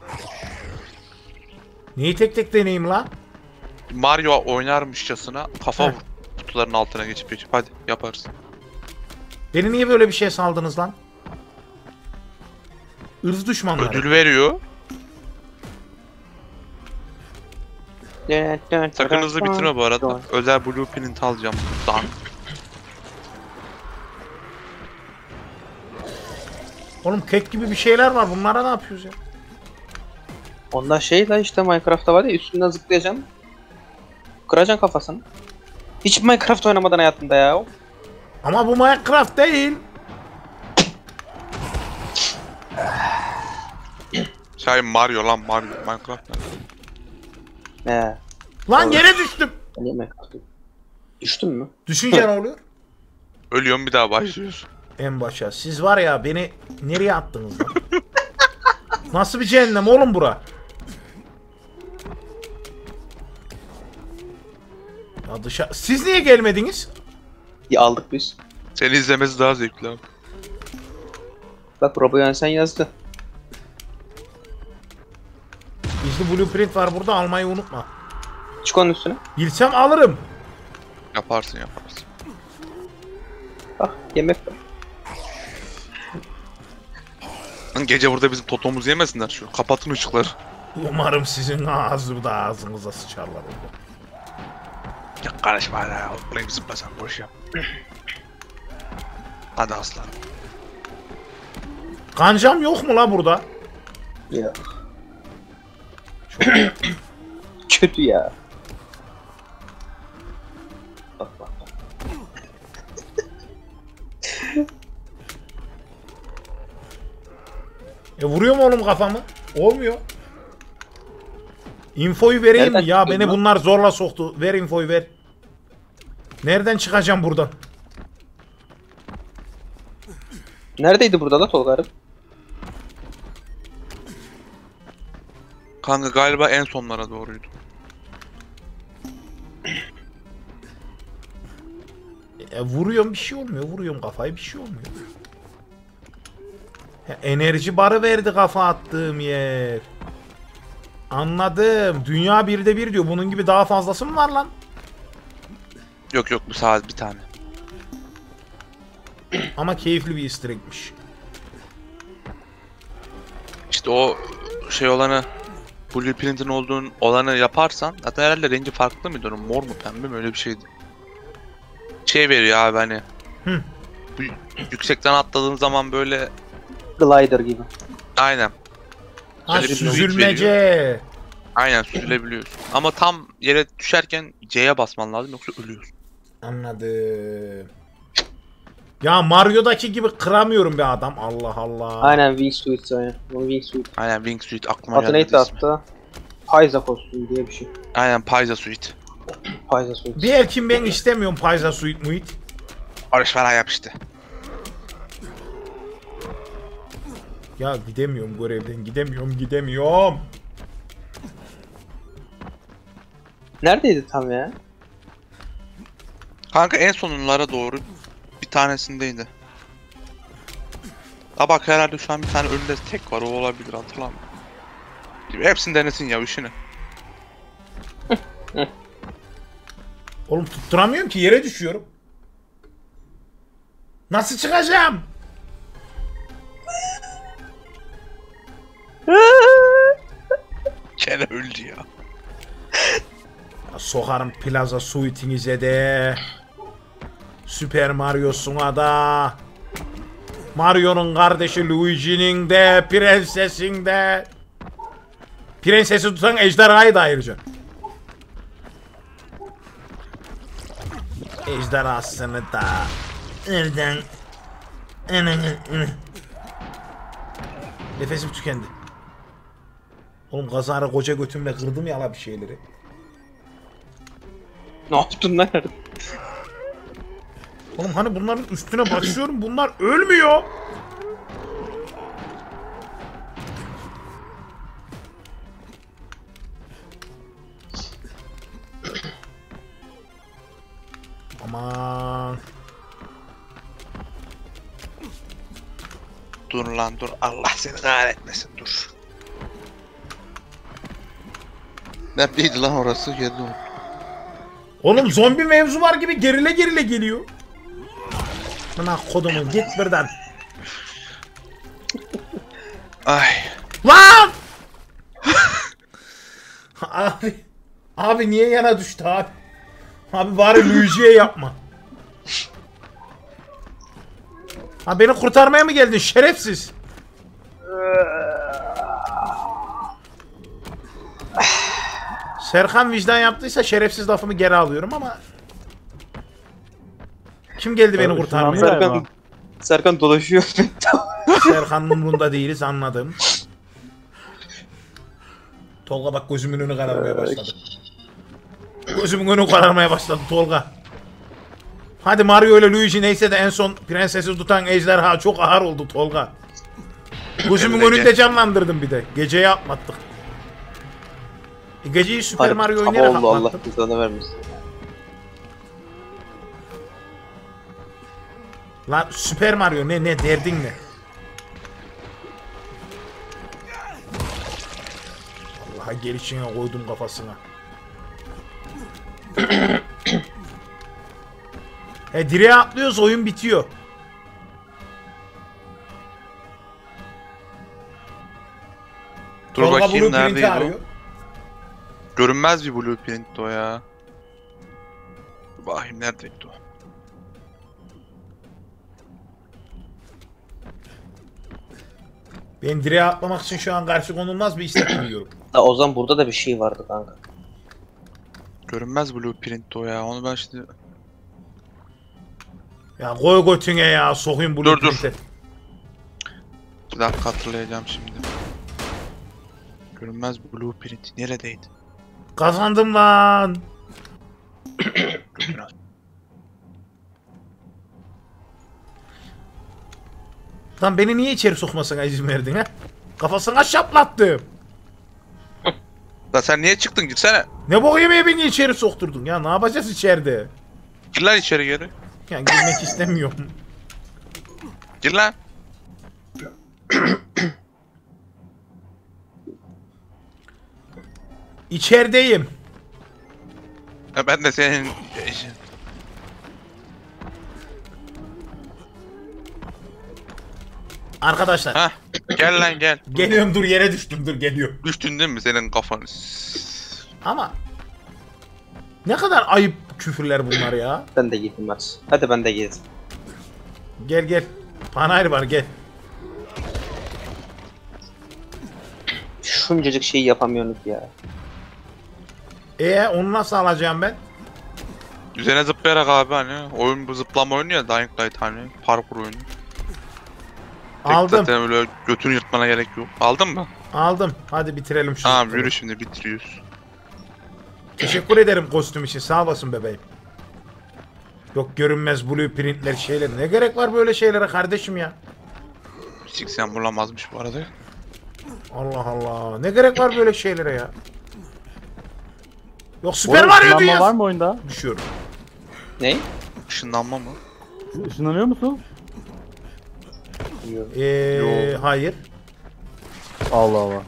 [SPEAKER 2] Neyi tek tek deneyeyim la?
[SPEAKER 1] Mario oynarmışçasına kafa
[SPEAKER 2] Heh.
[SPEAKER 1] vur. Kutuların altına geçip geçip hadi yaparız.
[SPEAKER 2] Beni niye böyle bir şeye saldınız lan? Irz düşmanları.
[SPEAKER 1] Ödül veriyor. Sakın hızlı bitirme bu arada. Özel blueprint alacağım buradan.
[SPEAKER 2] Oğlum kek gibi bir şeyler var. Bunlara ne yapıyoruz ya?
[SPEAKER 3] Ondan şey la işte Minecraft'ta var ya üstünden zıplayacaksın. Kıracaksın kafasını. Hiç Minecraft oynamadan hayatında ya.
[SPEAKER 2] Ama bu Minecraft değil.
[SPEAKER 1] Şey Mario lan Mario. Minecraft ne?
[SPEAKER 3] He.
[SPEAKER 2] Lan
[SPEAKER 3] Doğru.
[SPEAKER 2] yere düştüm.
[SPEAKER 3] Niye Minecraft? Düştün mü?
[SPEAKER 2] Düşünce ne oluyor?
[SPEAKER 1] Ölüyorum bir daha başlıyorsun.
[SPEAKER 2] En başa. Siz var ya beni nereye attınız lan? Nasıl bir cehennem oğlum bura? Ya dışarı... Siz niye gelmediniz?
[SPEAKER 3] Ya aldık biz.
[SPEAKER 1] Seni izlemesi daha zevkli abi.
[SPEAKER 3] Bak Robo sen yazdı.
[SPEAKER 2] Gizli blueprint var burada, almayı unutma.
[SPEAKER 3] Çık onun üstüne.
[SPEAKER 2] Bilsem alırım.
[SPEAKER 1] Yaparsın yaparsın.
[SPEAKER 3] Bak yemek var.
[SPEAKER 1] Lan gece burada bizim totomuzu yemesinler şu. Kapatın ışıkları.
[SPEAKER 2] Umarım sizin ağzınıza ağzınıza sıçarlar orada.
[SPEAKER 1] Ya karışma ya. Burayı bizim basan boş yap. Hadi aslan.
[SPEAKER 2] Kancam yok mu la burada?
[SPEAKER 3] Ya. Kötü ya. Bak bak bak.
[SPEAKER 2] E vuruyor mu oğlum kafamı? Olmuyor. Infoyu vereyim mi?
[SPEAKER 3] Nereden
[SPEAKER 2] Ya
[SPEAKER 3] çıktın
[SPEAKER 2] beni
[SPEAKER 3] lan?
[SPEAKER 2] bunlar zorla soktu. Ver infoyu ver. Nereden çıkacağım buradan?
[SPEAKER 3] Neredeydi burada da Tolgar'ım?
[SPEAKER 1] Kanka galiba en sonlara doğruydu.
[SPEAKER 2] E, vuruyorum bir şey olmuyor. Vuruyorum kafayı bir şey olmuyor. He, enerji barı verdi kafa attığım yer. Anladım. Dünya birde bir diyor. Bunun gibi daha fazlası mı var lan?
[SPEAKER 1] Yok yok bu sadece bir tane.
[SPEAKER 2] Ama keyifli bir easter egg'miş.
[SPEAKER 1] İşte o şey olanı Blueprint'in olduğun olanı yaparsan hatta herhalde rengi farklı mıydı onun, mor mu pembe mi öyle bir şeydi. Şey veriyor abi hani.
[SPEAKER 2] Hı.
[SPEAKER 1] Bu yüksekten atladığın zaman böyle
[SPEAKER 3] Glider gibi.
[SPEAKER 1] aynen.
[SPEAKER 2] Ha,
[SPEAKER 1] Öyle bir
[SPEAKER 2] süzülmece.
[SPEAKER 1] Aynen süzülebiliyorsun. Ama tam yere düşerken C'ye basman lazım yoksa ölüyorsun.
[SPEAKER 2] Anladım. Ya Mario'daki gibi kıramıyorum be adam. Allah Allah.
[SPEAKER 3] Aynen Wingsuit aynen. Bunun Wingsuit.
[SPEAKER 1] Aynen Wingsuit aklıma
[SPEAKER 3] Adı
[SPEAKER 1] geldi.
[SPEAKER 3] neydi
[SPEAKER 1] ismi.
[SPEAKER 3] hatta? Payza kostümü diye bir şey.
[SPEAKER 1] Aynen Payza Suite.
[SPEAKER 3] Payza Suit.
[SPEAKER 2] Bir erkin ben istemiyorum Payza Suite Muit.
[SPEAKER 1] Barış falan yap işte.
[SPEAKER 2] Ya gidemiyorum görevden. Gidemiyorum gidemiyorum.
[SPEAKER 3] Neredeydi tam ya?
[SPEAKER 1] Kanka en sonunlara doğru bir tanesindeydi. Ha bak herhalde şu an bir tane önünde tek var, o olabilir, hatırlamıyorum. Hepsini denesin ya işini.
[SPEAKER 2] Oğlum tutturamıyorum ki yere düşüyorum. Nasıl çıkacağım?
[SPEAKER 1] Gene öldü ya.
[SPEAKER 2] Ya sokarım Plaza Suite'inize de. Super Mario'suna da. Mario'nun kardeşi Luigi'nin de, prensesin de. Prensesi tutan ejderhayı da ayrıca. Ejderhasını da. Nereden? Nefesim tükendi. Oğlum kazara koca götümle kırdım ya la bir şeyleri.
[SPEAKER 3] Ne yaptın lan?
[SPEAKER 2] Oğlum hani bunların üstüne basıyorum, bunlar ölmüyor. Aman.
[SPEAKER 1] Dur lan dur, Allah seni kahretmesin, dur. Neredeydi lan orası? Yerde oldu.
[SPEAKER 2] Oğlum zombi mevzu var gibi gerile gerile geliyor. Ana kodumu git buradan.
[SPEAKER 1] Ay.
[SPEAKER 2] Lan! Abi. Abi niye yana düştü abi? Abi bari Luigi'ye yapma. Ha beni kurtarmaya mı geldin şerefsiz? Serkan vicdan yaptıysa şerefsiz lafımı geri alıyorum ama kim geldi beni
[SPEAKER 4] Tabii,
[SPEAKER 2] kurtarmaya?
[SPEAKER 4] şundan
[SPEAKER 3] Serkan,
[SPEAKER 4] Galiba.
[SPEAKER 3] Serkan dolaşıyor.
[SPEAKER 2] Serkan'ın umrunda değiliz, anladım. Tolga bak gözümün önü kararmaya başladı. Gözümün önü kararmaya başladı Tolga. Hadi Mario ile Luigi neyse de en son prensesi tutan ejderha çok ağır oldu Tolga. Gözümün önünde canlandırdım bir de. Geceyi atlattık. E, geceyi Super
[SPEAKER 3] Harbi
[SPEAKER 2] Mario
[SPEAKER 3] sabah
[SPEAKER 2] oynayarak
[SPEAKER 3] oldu, Allah
[SPEAKER 2] atlattık.
[SPEAKER 3] cezanı vermesin.
[SPEAKER 2] Lan Super Mario ne ne derdin ne? Allah'a gelişine koydum kafasına. E direğe atlıyoruz, oyun bitiyor.
[SPEAKER 1] Dur
[SPEAKER 2] Tolga
[SPEAKER 1] bakayım
[SPEAKER 2] Blueprint'i
[SPEAKER 1] neredeydi
[SPEAKER 2] arıyor.
[SPEAKER 1] o? Görünmez bir blueprint o ya. Dur bakayım neredeydi o?
[SPEAKER 2] Ben direğe atlamak için şu an karşı konulmaz bir istek duyuyorum.
[SPEAKER 3] Da o zaman burada da bir şey vardı kanka.
[SPEAKER 1] Görünmez blueprint o ya. Onu ben şimdi...
[SPEAKER 2] Ya koy götüne ya, sokayım
[SPEAKER 1] dur.
[SPEAKER 2] Blueprint'e.
[SPEAKER 1] Bir dakika hatırlayacağım şimdi. Görünmez blueprint neredeydi?
[SPEAKER 2] Kazandım lan.
[SPEAKER 1] Görünmez.
[SPEAKER 2] Lan beni niye içeri sokmasına izin verdin ha? Kafasına şaplattım.
[SPEAKER 1] Lan sen niye çıktın, gitsene.
[SPEAKER 2] Ne bok yemeye beni içeri sokturdun ya, ne yapacağız içeride?
[SPEAKER 1] Gir lan içeri geri.
[SPEAKER 2] Yani girmek istemiyorum.
[SPEAKER 1] Gir lan.
[SPEAKER 2] İçerideyim.
[SPEAKER 1] Ya ben de senin...
[SPEAKER 2] Arkadaşlar.
[SPEAKER 1] Hah. Gel lan gel.
[SPEAKER 2] Geliyorum, dur yere düştüm, dur geliyorum.
[SPEAKER 1] Düştün değil mi senin kafanı?
[SPEAKER 2] Ama ne kadar ayıp küfürler bunlar ya.
[SPEAKER 3] Ben de gittim hadi. Hadi ben de gideyim.
[SPEAKER 2] Gel gel. Panayır var, gel.
[SPEAKER 3] Şuncacık şeyi yapamıyoruz ya.
[SPEAKER 2] Ee onu nasıl alacağım ben?
[SPEAKER 1] Üzerine zıplayarak abi hani. Oyun bu zıplama oyunu ya. Dying Light hani. Parkur oyunu. Tek
[SPEAKER 2] Aldım.
[SPEAKER 1] zaten öyle götünü yırtmana gerek yok. Aldın mı?
[SPEAKER 2] Aldım. Hadi bitirelim şu.
[SPEAKER 1] Tamam
[SPEAKER 2] zıpları.
[SPEAKER 1] yürü şimdi bitiriyoruz.
[SPEAKER 2] Teşekkür ederim kostüm için. Sağ olasın bebeğim. Yok görünmez blueprintler şeyler. Ne gerek var böyle şeylere kardeşim ya?
[SPEAKER 1] Siksen bulamazmış bu arada.
[SPEAKER 2] Allah Allah. Ne gerek var böyle şeylere ya? Yok
[SPEAKER 4] Bu
[SPEAKER 2] Süper
[SPEAKER 4] arada
[SPEAKER 2] Mario
[SPEAKER 4] ışınlanma var
[SPEAKER 2] dünyası.
[SPEAKER 4] mı oyunda?
[SPEAKER 2] Düşüyorum.
[SPEAKER 3] Ne?
[SPEAKER 1] Işınlanma mı?
[SPEAKER 4] Işınlanıyor musun?
[SPEAKER 2] Ee,
[SPEAKER 1] Yok.
[SPEAKER 2] hayır.
[SPEAKER 4] Allah Allah.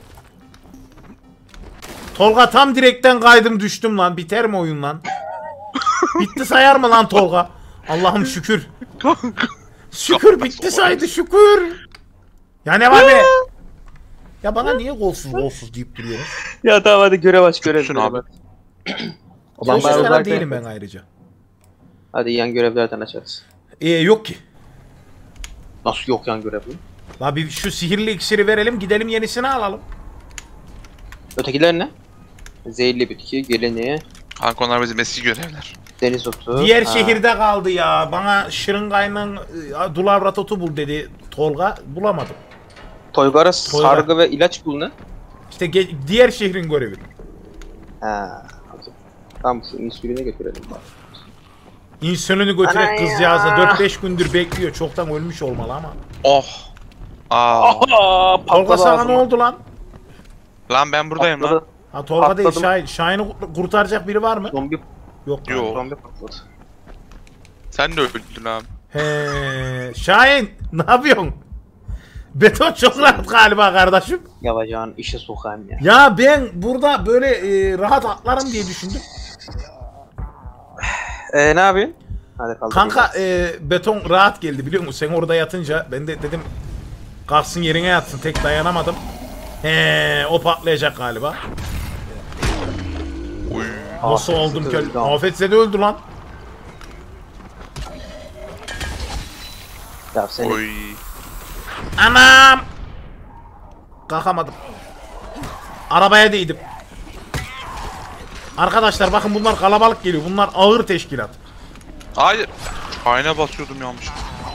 [SPEAKER 2] Tolga tam direkten kaydım düştüm lan. Biter mi oyun lan? Bitti sayar mı lan Tolga? Allah'ım şükür. Şükür bitti saydı şükür. Ya ne var be? Ya bana niye golsuz golsuz deyip duruyorsun?
[SPEAKER 3] Ya tamam hadi görev aç görev.
[SPEAKER 1] Tutsun abi.
[SPEAKER 4] O zaman
[SPEAKER 2] Golsuz
[SPEAKER 4] ben
[SPEAKER 2] falan
[SPEAKER 4] özellikle-
[SPEAKER 2] değilim ben ayrıca.
[SPEAKER 3] Hadi yan görevlerden açarız.
[SPEAKER 2] Ee, yok ki.
[SPEAKER 3] Nasıl yok yan görev mi?
[SPEAKER 2] La bir şu sihirli iksiri verelim gidelim yenisini alalım.
[SPEAKER 3] Ötekiler ne? Zehirli bitki, geleneği,
[SPEAKER 1] Kanka onlar bizim eski görevler.
[SPEAKER 3] deniz otu.
[SPEAKER 2] Diğer
[SPEAKER 3] ha,
[SPEAKER 2] şehirde kaldı ya. Bana şırıngayla e, dulavrat otu bul dedi Tolga. Bulamadım.
[SPEAKER 3] Toygar'a
[SPEAKER 2] Toygar.
[SPEAKER 3] sargı ve ilaç bul ne?
[SPEAKER 2] İşte ge- diğer şehrin görevi.
[SPEAKER 3] Ha. okey. Tamam şu insülini götürelim bari.
[SPEAKER 2] İnsülini götürek
[SPEAKER 3] Ana
[SPEAKER 2] kızcağıza
[SPEAKER 3] ya.
[SPEAKER 2] dört beş gündür bekliyor. Çoktan ölmüş olmalı ama.
[SPEAKER 1] Oh. Aa.
[SPEAKER 3] Aa,
[SPEAKER 2] Tolga sana ne oldu lan?
[SPEAKER 1] Lan ben buradayım lan.
[SPEAKER 2] Ha Tolga değil
[SPEAKER 3] Patladım.
[SPEAKER 2] Şahin. Şahin'i kurtaracak biri var mı?
[SPEAKER 3] Zombi,
[SPEAKER 2] Yok.
[SPEAKER 1] Yok.
[SPEAKER 3] zombi patladı.
[SPEAKER 1] Sen de öldün abi.
[SPEAKER 2] He, Şahin ne yapıyorsun? Beton çok rahat galiba kardeşim.
[SPEAKER 3] Yapacağın işe sokayım ya.
[SPEAKER 2] Ya ben burada böyle e, rahat atlarım diye düşündüm.
[SPEAKER 3] Eee ne yapıyorsun? Hadi kaldır.
[SPEAKER 2] Kanka e, beton rahat geldi biliyor musun? Sen orada yatınca ben de dedim kalksın yerine yatsın, tek dayanamadım. He, o patlayacak galiba.
[SPEAKER 1] Uy.
[SPEAKER 2] Nasıl
[SPEAKER 3] Afet
[SPEAKER 2] oldum
[SPEAKER 3] Zede
[SPEAKER 2] köl?
[SPEAKER 3] öldü ama.
[SPEAKER 2] Afet Zede öldü lan.
[SPEAKER 3] Ya seni
[SPEAKER 1] Oy.
[SPEAKER 2] Anam! Kalkamadım. Arabaya değdim. Arkadaşlar bakın bunlar kalabalık geliyor. Bunlar ağır teşkilat.
[SPEAKER 1] Hayır. Ayna basıyordum yanlış.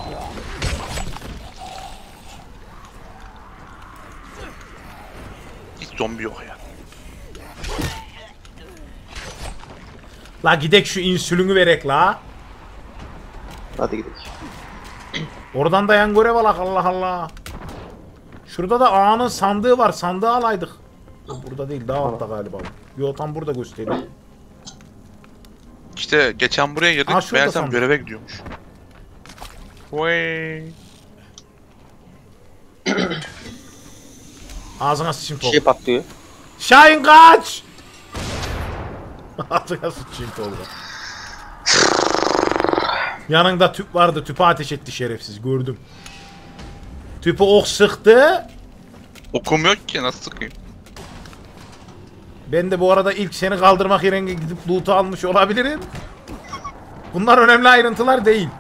[SPEAKER 1] Hiç zombi yok ya.
[SPEAKER 2] La gidek şu insülünü verek la.
[SPEAKER 3] hadi gidelim.
[SPEAKER 2] Oradan da yan görev alak, Allah Allah. Şurada da ağanın sandığı var. Sandığı alaydık. Burada değil, daha altta galiba. Yo tam burada gösteriyor.
[SPEAKER 1] İşte geçen buraya girdik.
[SPEAKER 2] Ha, şurada
[SPEAKER 1] Meğersem
[SPEAKER 2] sandım.
[SPEAKER 1] göreve gidiyormuş. Vay.
[SPEAKER 2] Ağzına sıçayım
[SPEAKER 3] Bir
[SPEAKER 2] Tolga.
[SPEAKER 3] şey patlıyor.
[SPEAKER 2] Şahin kaç! Ağzına sıçayım Tolga. Yanında tüp vardı. Tüpe ateş etti şerefsiz. Gördüm. Tüpü ok sıktı.
[SPEAKER 1] Okum yok ki nasıl sıkayım?
[SPEAKER 2] Ben de bu arada ilk seni kaldırmak yerine gidip loot'u almış olabilirim. Bunlar önemli ayrıntılar değil.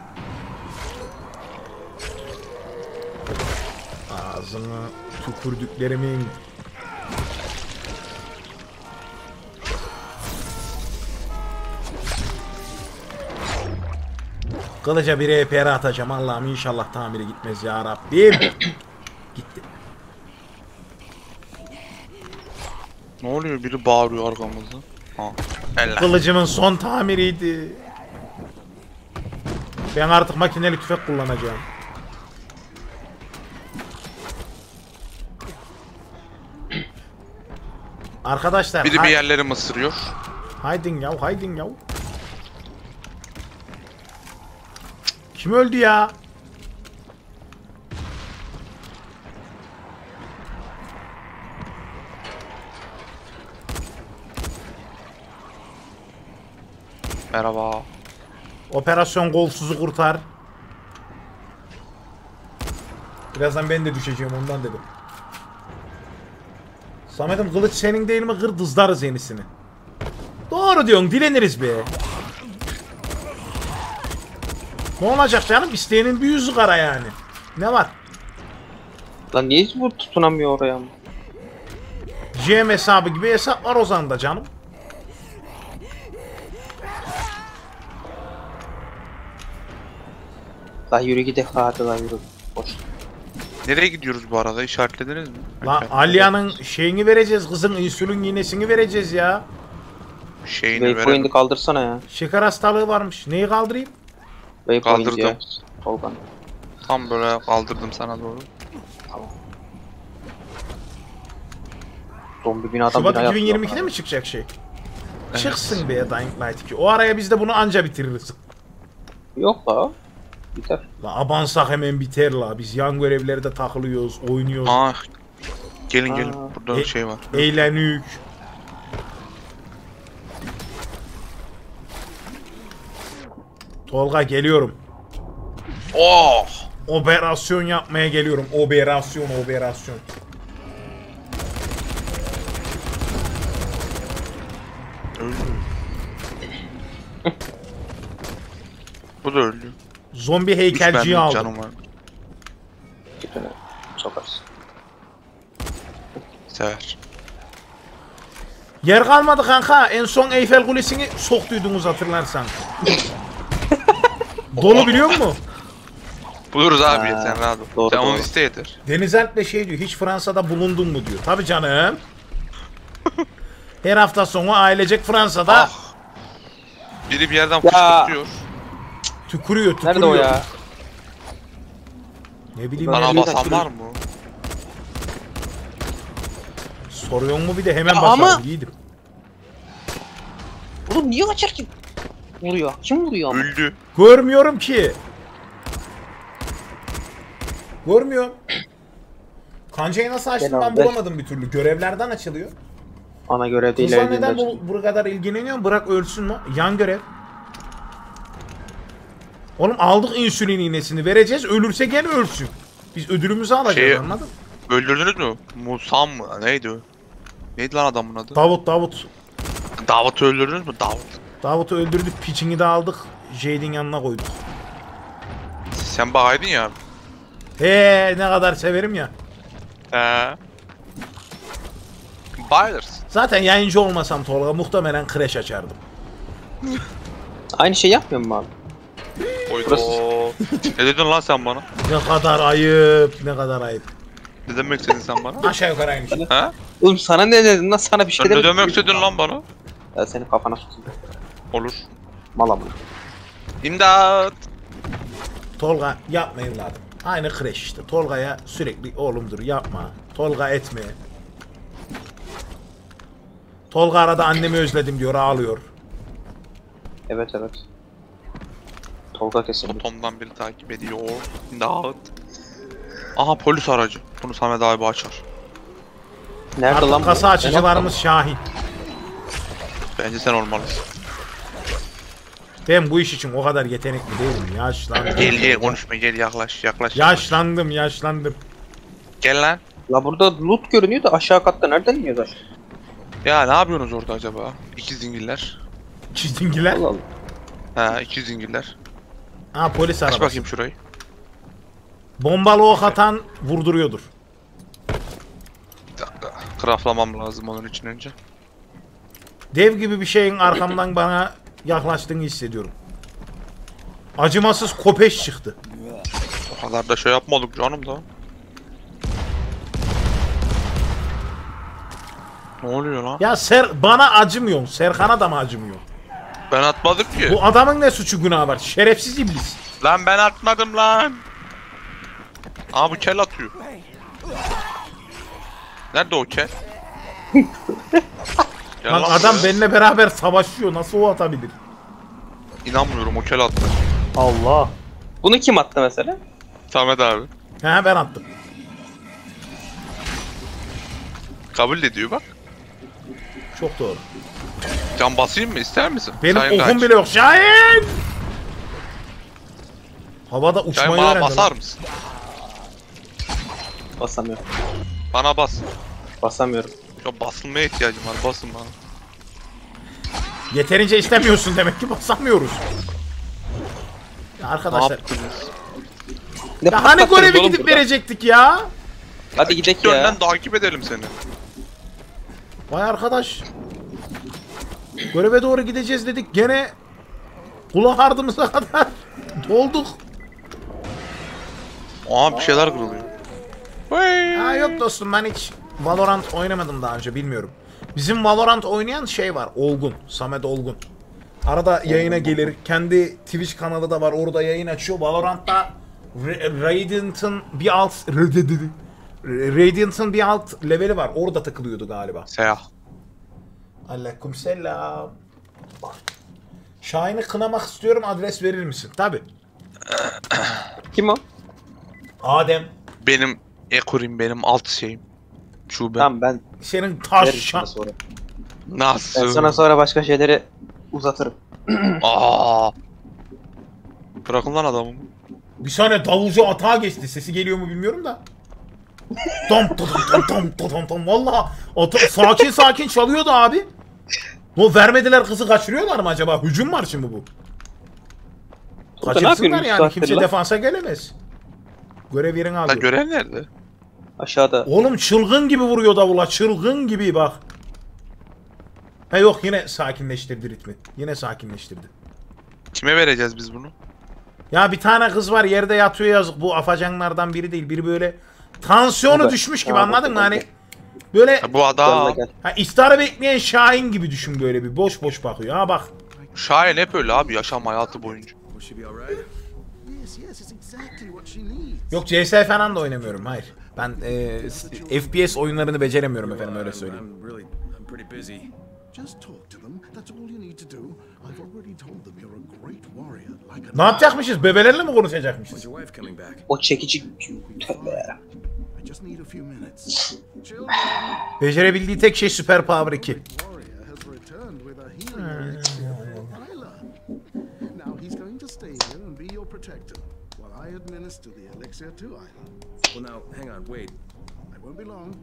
[SPEAKER 2] Ağzını tükürdüklerimin. Kılıca bir E P R atacağım. Allah'ım inşallah tamiri gitmez ya Rabbim. Gitti.
[SPEAKER 1] Ne oluyor? Biri bağırıyor arkamızda. Ha. Elle.
[SPEAKER 2] Kılıcımın son tamiriydi. Ben artık makineli tüfek kullanacağım. Arkadaşlar
[SPEAKER 1] Biri bir
[SPEAKER 2] hay-
[SPEAKER 1] yerlerimi ısırıyor.
[SPEAKER 2] haydin yav haydin yav. Kim öldü ya?
[SPEAKER 1] Merhaba.
[SPEAKER 2] Operasyon golsuzu kurtar. Birazdan ben de düşeceğim ondan dedim. Samet'im kılıç senin değil mi? Kır dızlarız yenisini. Doğru diyorsun, dileniriz be. Ne olacak canım? İsteyenin bir yüzü kara yani. Ne var?
[SPEAKER 3] Lan niye hiç bu tutunamıyor oraya mı?
[SPEAKER 2] G M hesabı gibi hesap var o zaman da canım.
[SPEAKER 3] La yürü gidelim hadi la yürü. Boş.
[SPEAKER 1] Nereye gidiyoruz bu arada? İşaretlediniz mi?
[SPEAKER 2] La Alya'nın şeyini vereceğiz, kızın insülin iğnesini vereceğiz ya.
[SPEAKER 1] Şeyini
[SPEAKER 3] Waypoint'i
[SPEAKER 1] verelim.
[SPEAKER 3] kaldırsana ya.
[SPEAKER 2] Şeker hastalığı varmış. Neyi kaldırayım?
[SPEAKER 3] Waypoint
[SPEAKER 1] Kaldırdım.
[SPEAKER 3] ya. Tolgan.
[SPEAKER 1] Tam böyle kaldırdım sana doğru.
[SPEAKER 3] Zombi binadan
[SPEAKER 2] Şubat
[SPEAKER 3] binaya
[SPEAKER 2] iki bin yirmi ikide
[SPEAKER 3] atlıyor.
[SPEAKER 2] mi çıkacak şey? Çıksın be Dying Light iki. O araya biz de bunu anca bitiririz.
[SPEAKER 3] Yok la. Biter.
[SPEAKER 2] La abansak hemen biter la. Biz yan görevlerde takılıyoruz, oynuyoruz,
[SPEAKER 1] Ah. Gelin gelin.
[SPEAKER 3] Aa.
[SPEAKER 1] Burada
[SPEAKER 2] E-
[SPEAKER 1] bir şey var.
[SPEAKER 2] eğlenük. Tolga geliyorum.
[SPEAKER 1] Oh!
[SPEAKER 2] Operasyon yapmaya geliyorum. Operasyon, operasyon.
[SPEAKER 1] Öldü. Bu da öldü.
[SPEAKER 2] Zombi
[SPEAKER 1] Üç
[SPEAKER 2] heykelciyi
[SPEAKER 1] mermi
[SPEAKER 2] aldım.
[SPEAKER 1] canım var.
[SPEAKER 3] Götüne sokarsın.
[SPEAKER 1] Sever.
[SPEAKER 2] Yer kalmadı kanka. En son Eyfel Kulesi'ni soktuydunuz hatırlarsan. Dolu biliyor musun?
[SPEAKER 1] Buluruz abi
[SPEAKER 3] Ha,
[SPEAKER 1] sen rahat ol.
[SPEAKER 3] doğru,
[SPEAKER 1] Sen onu
[SPEAKER 3] doğru.
[SPEAKER 1] iste yeter.
[SPEAKER 2] Deniz Alp de şey diyor. Hiç Fransa'da bulundun mu diyor. Tabii canım. Her hafta sonu ailecek Fransa'da
[SPEAKER 1] Ah! Biri bir yerden
[SPEAKER 3] Ya.
[SPEAKER 1] fışkırtıyor.
[SPEAKER 2] tükürüyor, tükürüyor.
[SPEAKER 3] Nerede o ya?
[SPEAKER 2] Ne bileyim
[SPEAKER 1] Bana
[SPEAKER 2] ben.
[SPEAKER 1] basan var mı?
[SPEAKER 2] Soruyor mu bir de hemen
[SPEAKER 3] Ya
[SPEAKER 2] basalım.
[SPEAKER 3] ama-
[SPEAKER 2] Yiğidim.
[SPEAKER 3] Oğlum niye açar ki? Vuruyor. Kim vuruyor ama?
[SPEAKER 1] Öldü.
[SPEAKER 2] Görmüyorum ki. Görmüyorum. Kancayı nasıl açtım
[SPEAKER 3] Gel
[SPEAKER 2] ben
[SPEAKER 3] abi, ver.
[SPEAKER 2] bulamadım bir türlü. Görevlerden açılıyor.
[SPEAKER 3] Ana görev değil.
[SPEAKER 2] Kızlar neden bu, bu kadar ilgileniyor? Bırak ölsün mü? Yan görev. Oğlum aldık insülin iğnesini vereceğiz. Ölürse gene ölsün. Biz ödülümüzü alacağız
[SPEAKER 1] Şey-
[SPEAKER 2] anladın?
[SPEAKER 1] Öldürdünüz mü? Musam mı? Neydi o? Neydi lan adamın adı?
[SPEAKER 2] Davut Davut.
[SPEAKER 1] Davut'u öldürdünüz mü? Davut.
[SPEAKER 2] Davut'u öldürdük. Piçini de aldık. Jade'in yanına koyduk.
[SPEAKER 1] Sen bakaydın ya.
[SPEAKER 2] He ne kadar severim ya.
[SPEAKER 1] He. Bayılırız.
[SPEAKER 2] Zaten yayıncı olmasam Tolga muhtemelen crash açardım.
[SPEAKER 3] Aynı şey yapmıyor mu abi?
[SPEAKER 1] Oydu.
[SPEAKER 3] Burası-
[SPEAKER 1] Ne dedin lan sen bana?
[SPEAKER 2] Ne kadar ayıp. Ne kadar ayıp.
[SPEAKER 1] Ne demek istedin sen bana?
[SPEAKER 2] Aşağı yukarı aynı şey.
[SPEAKER 1] Ha?
[SPEAKER 3] Oğlum sana ne dedim lan? Sana bir şey
[SPEAKER 1] Sen ne
[SPEAKER 3] demedim.
[SPEAKER 1] demek istedin lan bana?
[SPEAKER 3] Ya senin kafana sokayım.
[SPEAKER 1] Olur.
[SPEAKER 3] Mala mı?
[SPEAKER 1] İmdat.
[SPEAKER 2] Tolga yapma evladım. Aynı crash işte. Tolga'ya sürekli oğlumdur yapma. Tolga etme. Tolga arada annemi özledim diyor ağlıyor.
[SPEAKER 3] Evet evet. Tolga kesin.
[SPEAKER 1] Tom'dan biri takip ediyor. İmdat. Aha polis aracı. Bunu Samet abi açar.
[SPEAKER 3] Nerede
[SPEAKER 2] Artık
[SPEAKER 3] lan bu?
[SPEAKER 2] kasa
[SPEAKER 3] En
[SPEAKER 2] açıcılarımız Şahin.
[SPEAKER 1] Bence sen olmalısın.
[SPEAKER 2] Ben bu iş için o kadar yetenekli değilim. Yaşlandım.
[SPEAKER 1] Gel gel konuşma gel yaklaş yaklaş.
[SPEAKER 2] Yaşlandım yaşlandım.
[SPEAKER 1] Gel lan.
[SPEAKER 3] La burada loot görünüyor da aşağı katta nereden iniyoruz aşağı?
[SPEAKER 1] Ya ne yapıyorsunuz orada acaba? İki zingiller.
[SPEAKER 2] Çizgingiler.
[SPEAKER 3] Allah Allah.
[SPEAKER 1] Ha iki zingiller.
[SPEAKER 2] Ha polis
[SPEAKER 1] Aç
[SPEAKER 2] arabası.
[SPEAKER 1] bakayım şurayı.
[SPEAKER 2] Bombalı ok atan vurduruyordur.
[SPEAKER 1] Bir dakika. Craftlamam lazım onun için önce.
[SPEAKER 2] Dev gibi bir şeyin arkamdan bana yaklaştığını hissediyorum. Acımasız kopeş çıktı.
[SPEAKER 1] O kadar da şey yapmadık canım da. Ne oluyor lan?
[SPEAKER 2] Ya Ser bana acımıyorsun. Serkan'a da mı acımıyor?
[SPEAKER 1] Ben atmadım ki.
[SPEAKER 2] Bu adamın ne suçu günahı var? Şerefsiz iblis.
[SPEAKER 1] Lan ben atmadım lan. Aa bu kel atıyor. Nerede o kel? Gel
[SPEAKER 2] Lan
[SPEAKER 1] lan
[SPEAKER 2] adam
[SPEAKER 1] buraya.
[SPEAKER 2] benimle beraber savaşıyor. Nasıl o atabilir?
[SPEAKER 1] İnanmıyorum o kel attı.
[SPEAKER 4] Allah.
[SPEAKER 3] Bunu kim attı mesela?
[SPEAKER 1] Samet abi.
[SPEAKER 2] He ben attım.
[SPEAKER 1] Kabul ediyor bak.
[SPEAKER 2] Çok doğru.
[SPEAKER 1] Can basayım mı? İster misin?
[SPEAKER 2] Benim
[SPEAKER 1] Şahin
[SPEAKER 2] okum
[SPEAKER 1] kaç.
[SPEAKER 2] bile yok. Şahin! Havada
[SPEAKER 1] Şahin
[SPEAKER 2] uçmayı
[SPEAKER 1] bana
[SPEAKER 2] öğrendim.
[SPEAKER 1] basar mısın?
[SPEAKER 3] Basamıyorum.
[SPEAKER 1] Bana bas.
[SPEAKER 3] Basamıyorum.
[SPEAKER 1] Ya basılmaya ihtiyacım var. Basın bana.
[SPEAKER 2] Yeterince istemiyorsun demek ki basamıyoruz. Ya
[SPEAKER 1] Ne
[SPEAKER 2] arkadaşlar.
[SPEAKER 1] yaptınız?
[SPEAKER 3] Ne
[SPEAKER 2] Ya hani
[SPEAKER 3] patlattınız
[SPEAKER 2] görevi
[SPEAKER 3] oğlum
[SPEAKER 2] gidip
[SPEAKER 3] burada?
[SPEAKER 2] verecektik ya?
[SPEAKER 3] Hadi gidelim ya.
[SPEAKER 1] Önden takip edelim seni.
[SPEAKER 2] Vay arkadaş. Göreve doğru gideceğiz dedik. Gene kulak ardımıza kadar dolduk.
[SPEAKER 1] Aa bir şeyler kırılıyor. Vay.
[SPEAKER 2] Ha yok dostum, ben hiç Valorant oynamadım daha önce, bilmiyorum. Bizim Valorant oynayan şey var, Olgun, Samet Olgun. Arada yayına gelir, kendi Twitch kanalı da var, orada yayın açıyor. Valorant'ta Ra- Radiant'ın bir alt Radiant'ın bir alt leveli var, orada takılıyordu galiba.
[SPEAKER 1] Seyah.
[SPEAKER 2] Aleykümselam. Şahin'i kınamak istiyorum, adres verir misin? Tabi.
[SPEAKER 3] Kim o?
[SPEAKER 2] Adem.
[SPEAKER 1] Benim Ekurim benim alt şeyim. Şube.
[SPEAKER 3] Tamam ben
[SPEAKER 2] Senin
[SPEAKER 3] veririm
[SPEAKER 2] taş
[SPEAKER 3] sana sonra.
[SPEAKER 1] Nasıl?
[SPEAKER 3] Ben sana sonra başka şeyleri uzatırım.
[SPEAKER 1] Aa. Bırakın lan adamı.
[SPEAKER 2] Bir saniye, davulcu atağa geçti. Sesi geliyor mu bilmiyorum da. Tom tom tom tom tom tom tom. Valla ata- sakin sakin çalıyordu abi. O vermediler, kızı kaçırıyorlar mı acaba? Hücum var şimdi bu.
[SPEAKER 3] Burada ne
[SPEAKER 2] Kaçırsınlar
[SPEAKER 3] yapıyorsun üç
[SPEAKER 2] yani,
[SPEAKER 3] saattir
[SPEAKER 2] kimse
[SPEAKER 3] lan?
[SPEAKER 2] defansa gelemez. Görev yerini
[SPEAKER 1] Ha
[SPEAKER 2] alıyor.
[SPEAKER 1] görev nerede?
[SPEAKER 3] Aşağıda.
[SPEAKER 2] Oğlum çılgın gibi vuruyor davula, çılgın gibi bak. Ha yok, yine sakinleştirdi ritmi. Yine sakinleştirdi.
[SPEAKER 1] Kime vereceğiz biz bunu?
[SPEAKER 2] Ya bir tane kız var yerde yatıyor, yazık. Bu afacanlardan biri değil. Biri böyle tansiyonu
[SPEAKER 3] Bu da-
[SPEAKER 2] düşmüş gibi,
[SPEAKER 3] Ha,
[SPEAKER 2] anladın mı?
[SPEAKER 3] bu da-
[SPEAKER 2] Hani böyle
[SPEAKER 1] Ha, bu
[SPEAKER 3] Yanına
[SPEAKER 1] adam.
[SPEAKER 3] gel.
[SPEAKER 2] ha, iftarı bekleyen Şahin gibi düşün, böyle bir boş boş bakıyor. Ha bak.
[SPEAKER 1] Şahin hep öyle abi yaşam hayatı boyunca.
[SPEAKER 6] Will she be alright?
[SPEAKER 7] Yes, yes, it's exactly what she needs.
[SPEAKER 2] Yok, C S falan da oynamıyorum, hayır. Ben e, s- F P S oyunlarını beceremiyorum efendim, öyle
[SPEAKER 6] I'm-
[SPEAKER 2] söyleyeyim.
[SPEAKER 6] I'm really, I'm pretty busy.
[SPEAKER 7] Just talk to them. That's all you need to do. I've already told them you're a great warrior, like a
[SPEAKER 2] Ne yapacakmışız? Bebelerle mi konuşacakmışız?
[SPEAKER 6] When's your wife coming back?
[SPEAKER 3] O çekici... Tövbe ya.
[SPEAKER 7] I just need a few minutes. Children,
[SPEAKER 2] Becerebildiği tek şey Super Power iki.
[SPEAKER 7] warrior has returned with a healing elixir for Isla. Now he's going to stay here and be your protector while I administer the elixir to Isla.
[SPEAKER 6] Well, now, hang on, wait.
[SPEAKER 7] I won't be long.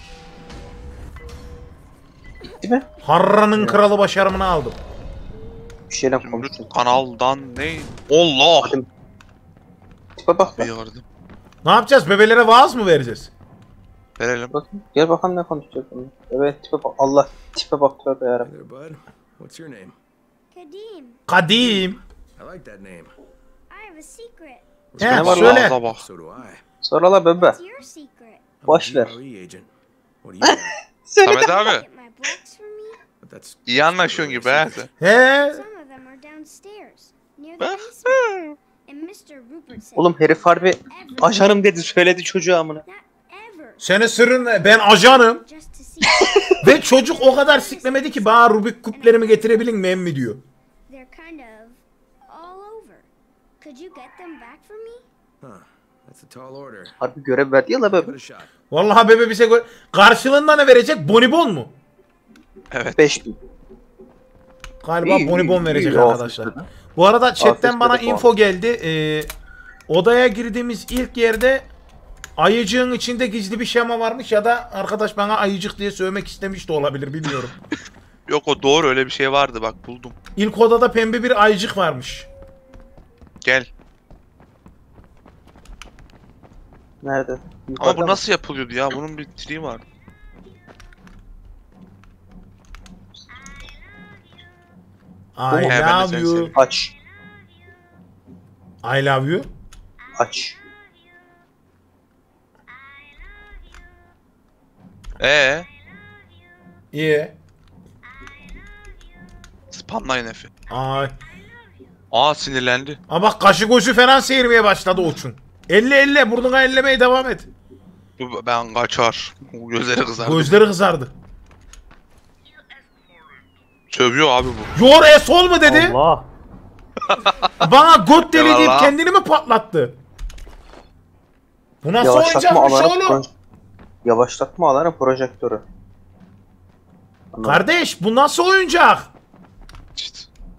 [SPEAKER 3] Değil mi?
[SPEAKER 2] Harran'ın kralı başarımını aldım.
[SPEAKER 3] Bir şeyler konuştuk.
[SPEAKER 1] Zümrüt kanaldan ne? Allah!
[SPEAKER 3] Tipe bak
[SPEAKER 1] Bir
[SPEAKER 3] lan.
[SPEAKER 1] gördüm.
[SPEAKER 2] Ne yapacağız? Bebelere vaaz mı vereceğiz?
[SPEAKER 1] Verelim.
[SPEAKER 3] Bakın. Gel bakalım ne konuşacak bunlar. Evet tipe bak. Allah tipe bak tövbe
[SPEAKER 6] Hey
[SPEAKER 3] yarabbim.
[SPEAKER 6] there, bud. What's your name?
[SPEAKER 8] Kadim,
[SPEAKER 2] Kadim.
[SPEAKER 6] I like that name.
[SPEAKER 8] I have a secret.
[SPEAKER 2] He,
[SPEAKER 3] Ne var
[SPEAKER 2] söyle.
[SPEAKER 1] Ağza bak.
[SPEAKER 6] So do I.
[SPEAKER 3] Sonra la bebe.
[SPEAKER 8] What's your secret?
[SPEAKER 3] Boş ver.
[SPEAKER 6] G R E agent. What do you want?
[SPEAKER 1] Samet abi.
[SPEAKER 8] Get my blocks from me?
[SPEAKER 6] But that's
[SPEAKER 1] İyi anlaşıyorsun gibi ha sen.
[SPEAKER 2] He.
[SPEAKER 8] Some of them are downstairs, near the basement. And mister Rupert said,
[SPEAKER 3] Oğlum herif harbi
[SPEAKER 8] ever,
[SPEAKER 3] aşanım dedi, söyledi çocuğa amına.
[SPEAKER 8] not ever,
[SPEAKER 2] Senin sırrın ne? Ben ajanım.
[SPEAKER 8] just to see.
[SPEAKER 2] Ve çocuk o kadar siklemedi ki bana Rubik küplerimi getirebilin mi emmi diyor.
[SPEAKER 8] They're kind of all over. Could you get them back for me?
[SPEAKER 6] Huh. That's a tall order.
[SPEAKER 3] Harbi görev verdi ya la
[SPEAKER 6] Give
[SPEAKER 3] bebe.
[SPEAKER 6] it a shot.
[SPEAKER 2] Vallahi bebe bize gö- karşılığında ne verecek? Bonibon mu?
[SPEAKER 1] Evet.
[SPEAKER 3] beş bin.
[SPEAKER 2] Galiba
[SPEAKER 3] İyi,
[SPEAKER 2] bonibon
[SPEAKER 3] iyi,
[SPEAKER 2] verecek
[SPEAKER 3] iyi,
[SPEAKER 2] arkadaşlar.
[SPEAKER 3] afiyet
[SPEAKER 2] Bu arada chatten
[SPEAKER 3] Afiyet
[SPEAKER 2] bana
[SPEAKER 3] olsun.
[SPEAKER 2] info geldi. Ee, odaya girdiğimiz ilk yerde ayıcığın içinde gizli bir şema varmış, ya da arkadaş bana ayıcık diye söylemek istemiş de olabilir, bilmiyorum.
[SPEAKER 1] Yok o doğru, öyle bir şey vardı bak, buldum.
[SPEAKER 2] İlk odada pembe bir ayıcık varmış.
[SPEAKER 1] Gel.
[SPEAKER 3] Nerede?
[SPEAKER 1] Ama
[SPEAKER 3] Yukarıda
[SPEAKER 1] bu
[SPEAKER 3] mı?
[SPEAKER 1] nasıl yapılıyordu ya? Bunun bir triği var.
[SPEAKER 2] I
[SPEAKER 1] He, ben de
[SPEAKER 2] love
[SPEAKER 1] seni
[SPEAKER 2] you.
[SPEAKER 1] seviyorum.
[SPEAKER 3] Aç.
[SPEAKER 2] I love you.
[SPEAKER 3] Aç.
[SPEAKER 1] Ee,
[SPEAKER 2] İyi.
[SPEAKER 1] spamlayın Efe.
[SPEAKER 2] Ay.
[SPEAKER 1] Aa sinirlendi.
[SPEAKER 2] Ama bak kaşı gözü falan seyirmeye başladı Uçun. Elle elle, burnuna ellemeye devam et.
[SPEAKER 1] Bu- Ben kaçar. Gözleri kızardı.
[SPEAKER 2] Gözleri kızardı.
[SPEAKER 1] Sövüyor abi bu.
[SPEAKER 2] Your asshole mu dedi?
[SPEAKER 4] Allah.
[SPEAKER 2] Bana got deli deyip
[SPEAKER 1] Eyvallah.
[SPEAKER 2] kendini mi patlattı? Bu nasıl
[SPEAKER 3] Yavaşlatma
[SPEAKER 2] oyuncakmış
[SPEAKER 3] alanı
[SPEAKER 2] oğlum?
[SPEAKER 3] pro- Yavaşlatma alanı projektörü. Anladım.
[SPEAKER 2] Kardeş bu nasıl oyuncak?
[SPEAKER 1] İşte.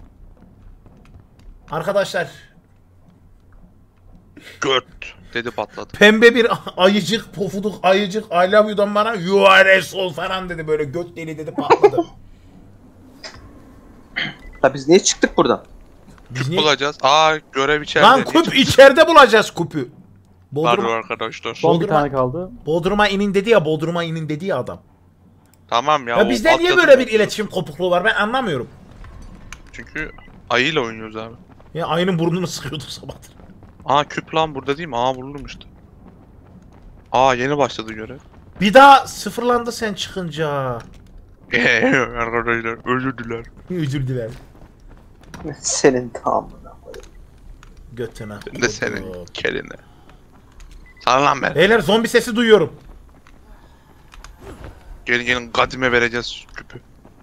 [SPEAKER 2] Arkadaşlar
[SPEAKER 1] Göt dedi patladı.
[SPEAKER 2] pembe bir ayıcık pofuduk ayıcık I love you'dan bana you are a soul falan dedi böyle göt deli dedi patladı.
[SPEAKER 3] La biz niye çıktık buradan?
[SPEAKER 2] Biz niye-
[SPEAKER 1] Bulacağız. Aa görev içeride.
[SPEAKER 2] Lan küp içeride bulacağız küpü.
[SPEAKER 1] Var
[SPEAKER 2] Bodrum'a,
[SPEAKER 1] arkadaşlar.
[SPEAKER 4] Son bir
[SPEAKER 2] Bodrum'a-
[SPEAKER 4] tane kaldı.
[SPEAKER 2] Bodrum'a inin dedi ya Bodrum'a inin dedi ya adam.
[SPEAKER 1] Tamam ya.
[SPEAKER 2] Ya
[SPEAKER 1] o
[SPEAKER 2] bizde niye
[SPEAKER 1] atladı.
[SPEAKER 2] böyle bir iletişim kopukluğu var ben anlamıyorum.
[SPEAKER 1] Çünkü ayıyla oynuyoruz abi.
[SPEAKER 2] Ya ayının burnunu sıkıyorduk sabahtır.
[SPEAKER 1] Aa küp lan burada değil mi? Aa buldum işte. Aa yeni başladı görev.
[SPEAKER 2] Bir daha sıfırlandı sen çıkınca.
[SPEAKER 1] Arkadaşlar özür diler.
[SPEAKER 2] Özür dilerim.
[SPEAKER 3] Senin tamamına.
[SPEAKER 2] Götüne.
[SPEAKER 1] Ben de senin keline. Sana lan ben.
[SPEAKER 2] Beyler zombi sesi duyuyorum.
[SPEAKER 1] Gelin gelin kadime vereceğiz küpü.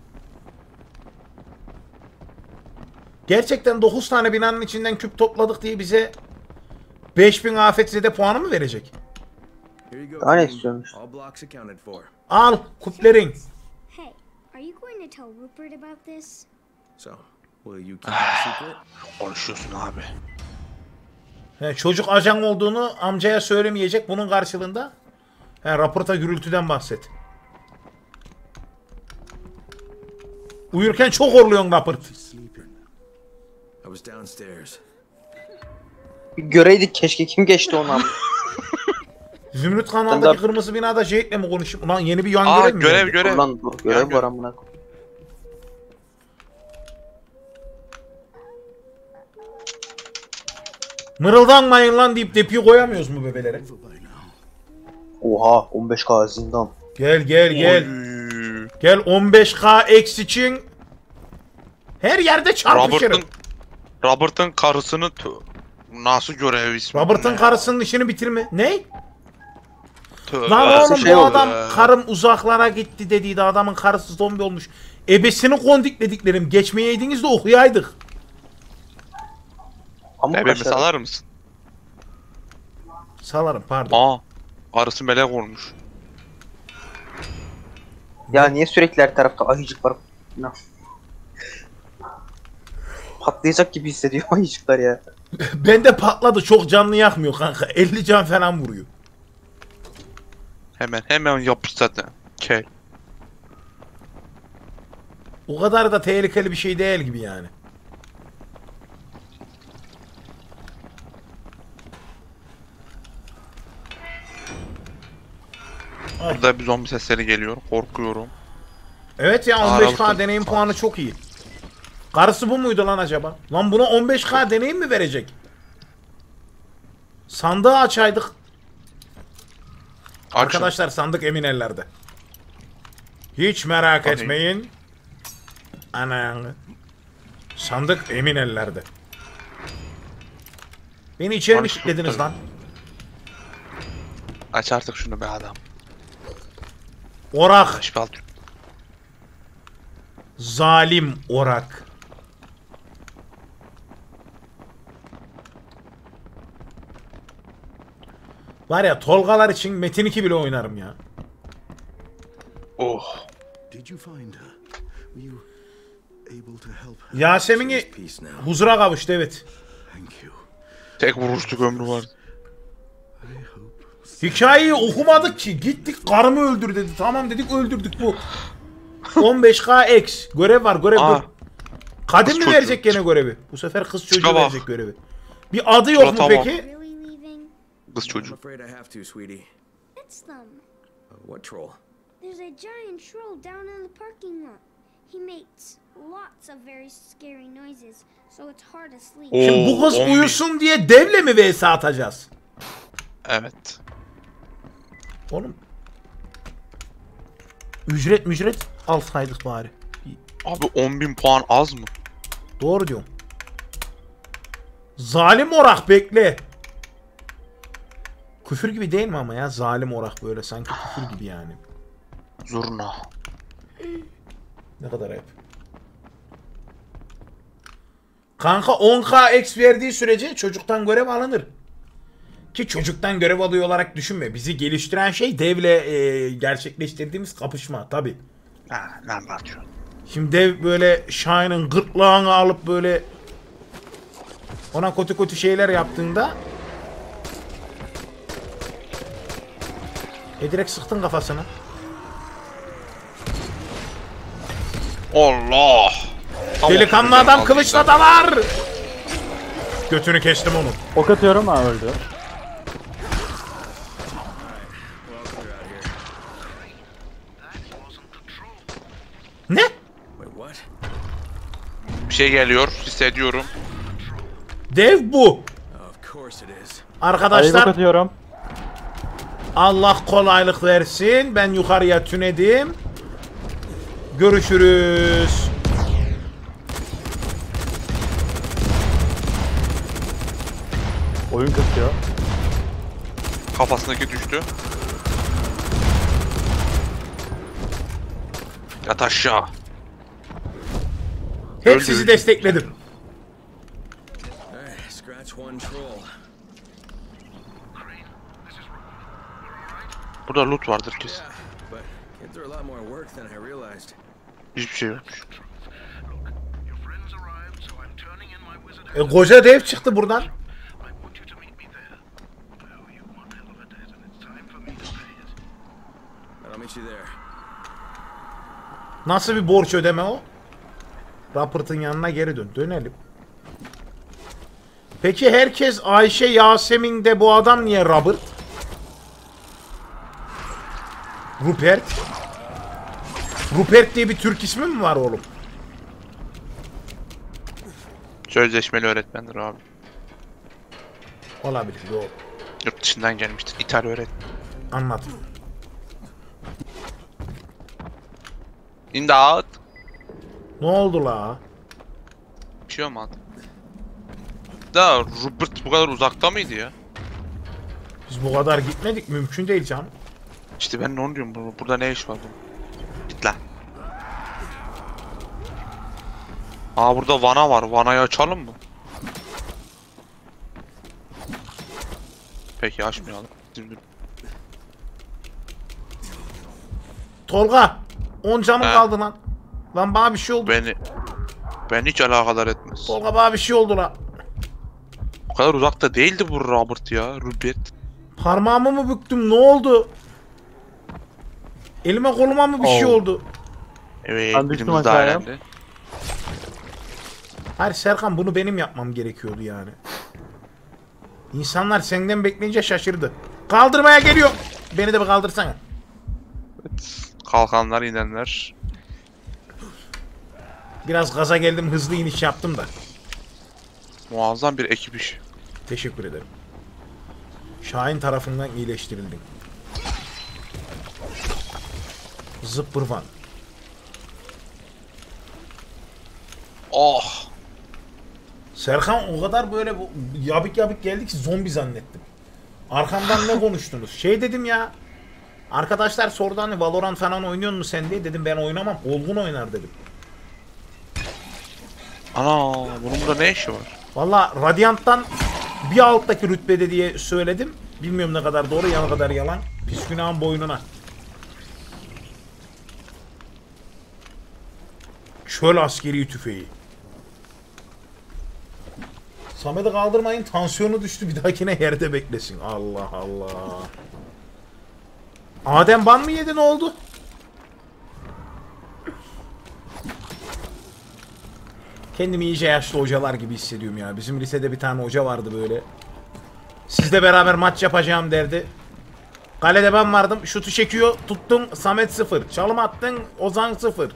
[SPEAKER 2] Gerçekten dokuz tane binanın içinden küp topladık diye bize beş bin afetzede puanı mı verecek?
[SPEAKER 6] Here you go.
[SPEAKER 3] Daha ne
[SPEAKER 6] Queen.
[SPEAKER 3] istiyormuş?
[SPEAKER 6] All blocks accounted for.
[SPEAKER 2] Al küplerin.
[SPEAKER 8] Hey, are you going to tell Rupert about this?
[SPEAKER 6] So, will you keep it a secret?
[SPEAKER 1] Konuşuyorsun abi.
[SPEAKER 2] He, çocuk ajan olduğunu amcaya söylemeyecek bunun karşılığında. He, raporta gürültüden bahset. Uyurken çok horluyorsun raport.
[SPEAKER 7] Sleeping.
[SPEAKER 6] I was downstairs.
[SPEAKER 3] Bir göreydik keşke kim geçti onu abi.
[SPEAKER 2] Zümrüt kanalındaki
[SPEAKER 3] Ben de-
[SPEAKER 2] kırmızı binada Jade'le mi konuşayım? Ulan yeni bir yan
[SPEAKER 1] Aa
[SPEAKER 2] görev mi?
[SPEAKER 1] görev
[SPEAKER 2] geldi?
[SPEAKER 1] görev.
[SPEAKER 3] Ulan dur görev
[SPEAKER 1] Gel,
[SPEAKER 3] var
[SPEAKER 1] gel.
[SPEAKER 3] amına.
[SPEAKER 2] Mırıldanmayın lan deyip depiyi koyamıyoruz mu bebelere?
[SPEAKER 3] Oha on beş K zindan.
[SPEAKER 2] Gel gel gel.
[SPEAKER 1] Oy.
[SPEAKER 2] Gel on beş K X için her yerde çarpışırım.
[SPEAKER 1] Robert'ın Robert'ın karısını tö- nasıl görev ismi?
[SPEAKER 2] Robert'ın
[SPEAKER 1] Ne?
[SPEAKER 2] karısının işini bitirme. Ne?
[SPEAKER 1] Tövbe.
[SPEAKER 2] Lan oğlum
[SPEAKER 3] şey
[SPEAKER 2] bu
[SPEAKER 3] oldu
[SPEAKER 2] adam
[SPEAKER 1] ya.
[SPEAKER 2] karım uzaklara gitti dediydi. Adamın karısı zombi olmuş. Ebesini kondiklediklerim. Geçmeyeydiniz de okuyaydık.
[SPEAKER 3] Ama
[SPEAKER 1] Bebeğimi salar mısın?
[SPEAKER 2] Salarım pardon.
[SPEAKER 1] Aa. Karısı melek olmuş.
[SPEAKER 3] Ya niye sürekli her tarafta ayıcık var? Ne? Patlayacak gibi hissediyor ayıcıklar ya.
[SPEAKER 2] Bende patladı. Çok canlı yakmıyor kanka. elli can falan vuruyor.
[SPEAKER 1] Hemen hemen yapış zaten. Kel.
[SPEAKER 2] O kadar da tehlikeli bir şey değil gibi yani.
[SPEAKER 1] Burada bir zombi sesleri geliyor. Korkuyorum.
[SPEAKER 2] Evet ya
[SPEAKER 1] Aa,
[SPEAKER 2] on beş K
[SPEAKER 1] Robert'ın-
[SPEAKER 2] deneyim puanı çok iyi. Karısı bu muydu lan acaba? Lan buna on beş K deneyim mi verecek? Sandığı açaydık.
[SPEAKER 1] Açın.
[SPEAKER 2] Arkadaşlar sandık emin ellerde. Hiç merak
[SPEAKER 1] Tabii.
[SPEAKER 2] etmeyin. Anan. Sandık emin ellerde. Beni içeri mi
[SPEAKER 1] Barış
[SPEAKER 2] kilitlediniz
[SPEAKER 1] kurtarın.
[SPEAKER 2] lan?
[SPEAKER 1] Aç artık şunu be adam.
[SPEAKER 2] Orak.
[SPEAKER 1] Aç bir alt.
[SPEAKER 2] Zalim orak. Var ya Tolgalar için Metin iki bile oynarım ya.
[SPEAKER 1] Oh.
[SPEAKER 7] Did you find her? Were you able to help her?
[SPEAKER 2] Yasemin'i
[SPEAKER 6] Peace now.
[SPEAKER 2] huzura kavuştu evet.
[SPEAKER 7] Thank you.
[SPEAKER 1] Tek vuruşluk ömrü var.
[SPEAKER 7] I hope.
[SPEAKER 2] Hikayeyi okumadık ki. Gittik karımı öldür dedi. Tamam dedik öldürdük bu. on beş K X. Görev var görev.
[SPEAKER 1] Aa.
[SPEAKER 2] görev. Kadın
[SPEAKER 1] Kız
[SPEAKER 2] mı
[SPEAKER 1] çocuğu.
[SPEAKER 2] verecek gene görevi? Bu sefer kız çocuğu
[SPEAKER 1] Şuna bak.
[SPEAKER 2] verecek görevi. Bir adı yok mu
[SPEAKER 1] Surata bak.
[SPEAKER 2] peki?
[SPEAKER 8] Really leaving?
[SPEAKER 1] Kız
[SPEAKER 6] I'm
[SPEAKER 1] çocuğu.
[SPEAKER 6] afraid I have to, sweetie.
[SPEAKER 8] It's them.
[SPEAKER 6] Uh, what troll?
[SPEAKER 8] There's a giant troll down in the parking lot. He makes lots of very scary noises, so it's hard to sleep.
[SPEAKER 1] Oo,
[SPEAKER 2] Şimdi bu kız
[SPEAKER 1] on bin.
[SPEAKER 2] uyusun diye devle mi V S atacağız?
[SPEAKER 1] Evet.
[SPEAKER 2] Oğlum. Ücret mücret alsaydık bari.
[SPEAKER 1] Abi on bin puan az mı?
[SPEAKER 2] Doğru diyorum. Zalim orak bekle. Küfür gibi değil mi ama ya zalim orak böyle sanki küfür gibi yani.
[SPEAKER 1] Zurna.
[SPEAKER 2] Ne kadar ayıp. Kanka on K X verdiği sürece çocuktan görev alınır. Ki çocuktan görev alıyor olarak düşünme. Bizi geliştiren şey devle e, gerçekleştirdiğimiz kapışma tabi.
[SPEAKER 1] Ha, ne anlatıyorsun?
[SPEAKER 2] Şimdi dev böyle Shine'ın gırtlağını alıp böyle ona kötü kötü şeyler yaptığında e direkt sıktın kafasını.
[SPEAKER 1] Allah!
[SPEAKER 2] Delikanlı adam kılıçla dalar. Götünü kestim onun.
[SPEAKER 4] Ok atıyorum, ha öldü.
[SPEAKER 2] Ne?
[SPEAKER 6] Wait, what?
[SPEAKER 1] Bir şey geliyor, hissediyorum.
[SPEAKER 2] Dev bu.
[SPEAKER 6] Of course it is.
[SPEAKER 4] Ayıp ok
[SPEAKER 2] Arkadaşlar
[SPEAKER 4] atıyorum.
[SPEAKER 2] Allah kolaylık versin. Ben yukarıya tünedim. Görüşürüz.
[SPEAKER 4] Oyun kasıyor.
[SPEAKER 1] Kafasındaki düştü. Yat aşağı.
[SPEAKER 2] Hep
[SPEAKER 1] Öldü,
[SPEAKER 2] sizi
[SPEAKER 1] öldü.
[SPEAKER 2] destekledim.
[SPEAKER 6] Alright, scratch one troll.
[SPEAKER 1] Burada loot vardır kesin.
[SPEAKER 6] Yeah, but kids are a lot more work than I realized.
[SPEAKER 1] Hiçbir şey yok.
[SPEAKER 7] Your friends arrived, so I'm turning in my wizard
[SPEAKER 2] E, koca dev çıktı buradan.
[SPEAKER 7] I want you to meet me there. I owe you one hell of a debt, and it's time for me to pay it.
[SPEAKER 6] I'll meet you there.
[SPEAKER 2] Nasıl bir borç ödeme o? Rapport'ın yanına geri dön. Dönelim. Peki herkes Ayşe Yasemin'de, bu adam niye Robert? Rupert. Rupert diye bir Türk ismi mi var oğlum?
[SPEAKER 1] Sözleşmeli öğretmendir abi.
[SPEAKER 2] Olabilir, doğru.
[SPEAKER 1] Yurt dışından gelmiştir. İthal öğretmen.
[SPEAKER 2] Anladım.
[SPEAKER 1] İmdat.
[SPEAKER 2] Ne oldu la?
[SPEAKER 1] Bir şey olmadı. Da Rupert bu kadar uzakta mıydı ya?
[SPEAKER 2] Biz bu kadar gitmedik. Mümkün değil canım.
[SPEAKER 1] İşte ben de onu diyorum. bu- Burada ne iş var bunun? Git lan. Aa burada vana var. Vanayı açalım mı? Peki açmayalım. Şimdi
[SPEAKER 2] Tolga. on canım
[SPEAKER 1] He.
[SPEAKER 2] kaldı lan. Lan bana bir şey oldu.
[SPEAKER 1] beni ben hiç alakadar etmez.
[SPEAKER 2] Tolga bana bir şey oldu lan.
[SPEAKER 1] O kadar uzakta değildi bu Robert ya. Rupert.
[SPEAKER 2] Parmağımı mı büktüm? Ne oldu? Elime koluma mı bir şey
[SPEAKER 4] Oh.
[SPEAKER 2] oldu?
[SPEAKER 1] Evet,
[SPEAKER 4] Ben düştüm
[SPEAKER 1] birimiz
[SPEAKER 4] aşağıya.
[SPEAKER 1] dairendi.
[SPEAKER 2] Hayır Serkan, bunu benim yapmam gerekiyordu yani. İnsanlar senden bekleyince şaşırdı. Kaldırmaya geliyor. Beni de bir kaldırsana.
[SPEAKER 1] Kalkanlar, inenler.
[SPEAKER 2] Biraz gaza geldim, hızlı iniş yaptım da.
[SPEAKER 1] Muazzam bir ekip işi.
[SPEAKER 2] Teşekkür ederim. Şahin tarafından iyileştirildin. Zıppırvan.
[SPEAKER 1] Oh!
[SPEAKER 2] Serkan o kadar böyle bu- yabık yabık geldi ki zombi zannettim. Arkamdan ne konuştunuz? Şey dedim ya. Arkadaşlar sordu hani Valorant falan oynuyor musun sen diye, dedim ben oynamam. Olgun oynar dedim.
[SPEAKER 1] Ana, bunun burada ne işi var?
[SPEAKER 2] Valla Radiant'tan bir alttaki rütbede diye söyledim. Bilmiyorum ne kadar doğru, ya ne kadar yalan. Pis günahın boynuna. Çöl askeri tüfeği. Samet'i kaldırmayın, tansiyonu düştü, bir dahakine yerde beklesin. Allah Allah. Adem ban mı yedi, ne oldu? Kendimi iyice yaşlı hocalar gibi hissediyorum ya. Bizim lisede bir tane hoca vardı böyle. Sizle beraber maç yapacağım derdi. Kalede ben vardım. Şutu çekiyor. Tuttum. Samet sıfır. Çalım attın. Ozan sıfır.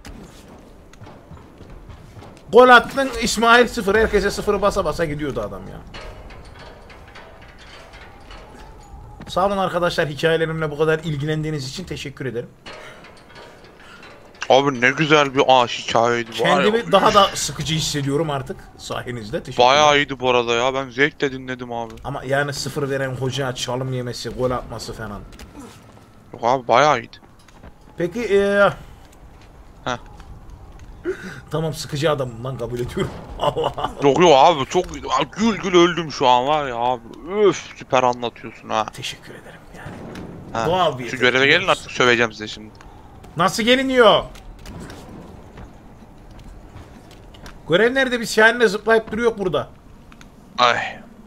[SPEAKER 2] Gol attın. İsmail sıfır. Herkese sıfırı basa basa gidiyordu adam ya. Sağ olun arkadaşlar. Hikayelerimle bu kadar ilgilendiğiniz için teşekkür ederim.
[SPEAKER 1] Abi ne güzel bir aa hikayeydi. Var ya.
[SPEAKER 2] Kendimi daha da sıkıcı hissediyorum artık sayenizde. Teşekkürler.
[SPEAKER 1] Bayağı iyiydi bu arada ya. Ben zevkle dinledim abi.
[SPEAKER 2] Ama yani sıfır veren hoca çalım yemesi, gol atması falan.
[SPEAKER 1] Yok abi bayağı iyiydi.
[SPEAKER 2] Peki eee...
[SPEAKER 1] Heh.
[SPEAKER 2] Tamam sıkıcı adamım lan kabul ediyorum. Allah.
[SPEAKER 1] Yok yok abi çok Aa, gül gül öldüm şu an var ya abi. Öf süper anlatıyorsun ha.
[SPEAKER 2] Teşekkür ederim yani.
[SPEAKER 1] ha.
[SPEAKER 2] Doğal bir
[SPEAKER 1] Şu
[SPEAKER 2] yetenek,
[SPEAKER 1] göreve gelin
[SPEAKER 2] biliyorsun.
[SPEAKER 1] artık söveceğim size şimdi.
[SPEAKER 2] Nasıl geliniyor? Görev nerede? Biz Şahin'le zıplayıp duruyor burada.
[SPEAKER 1] Ay.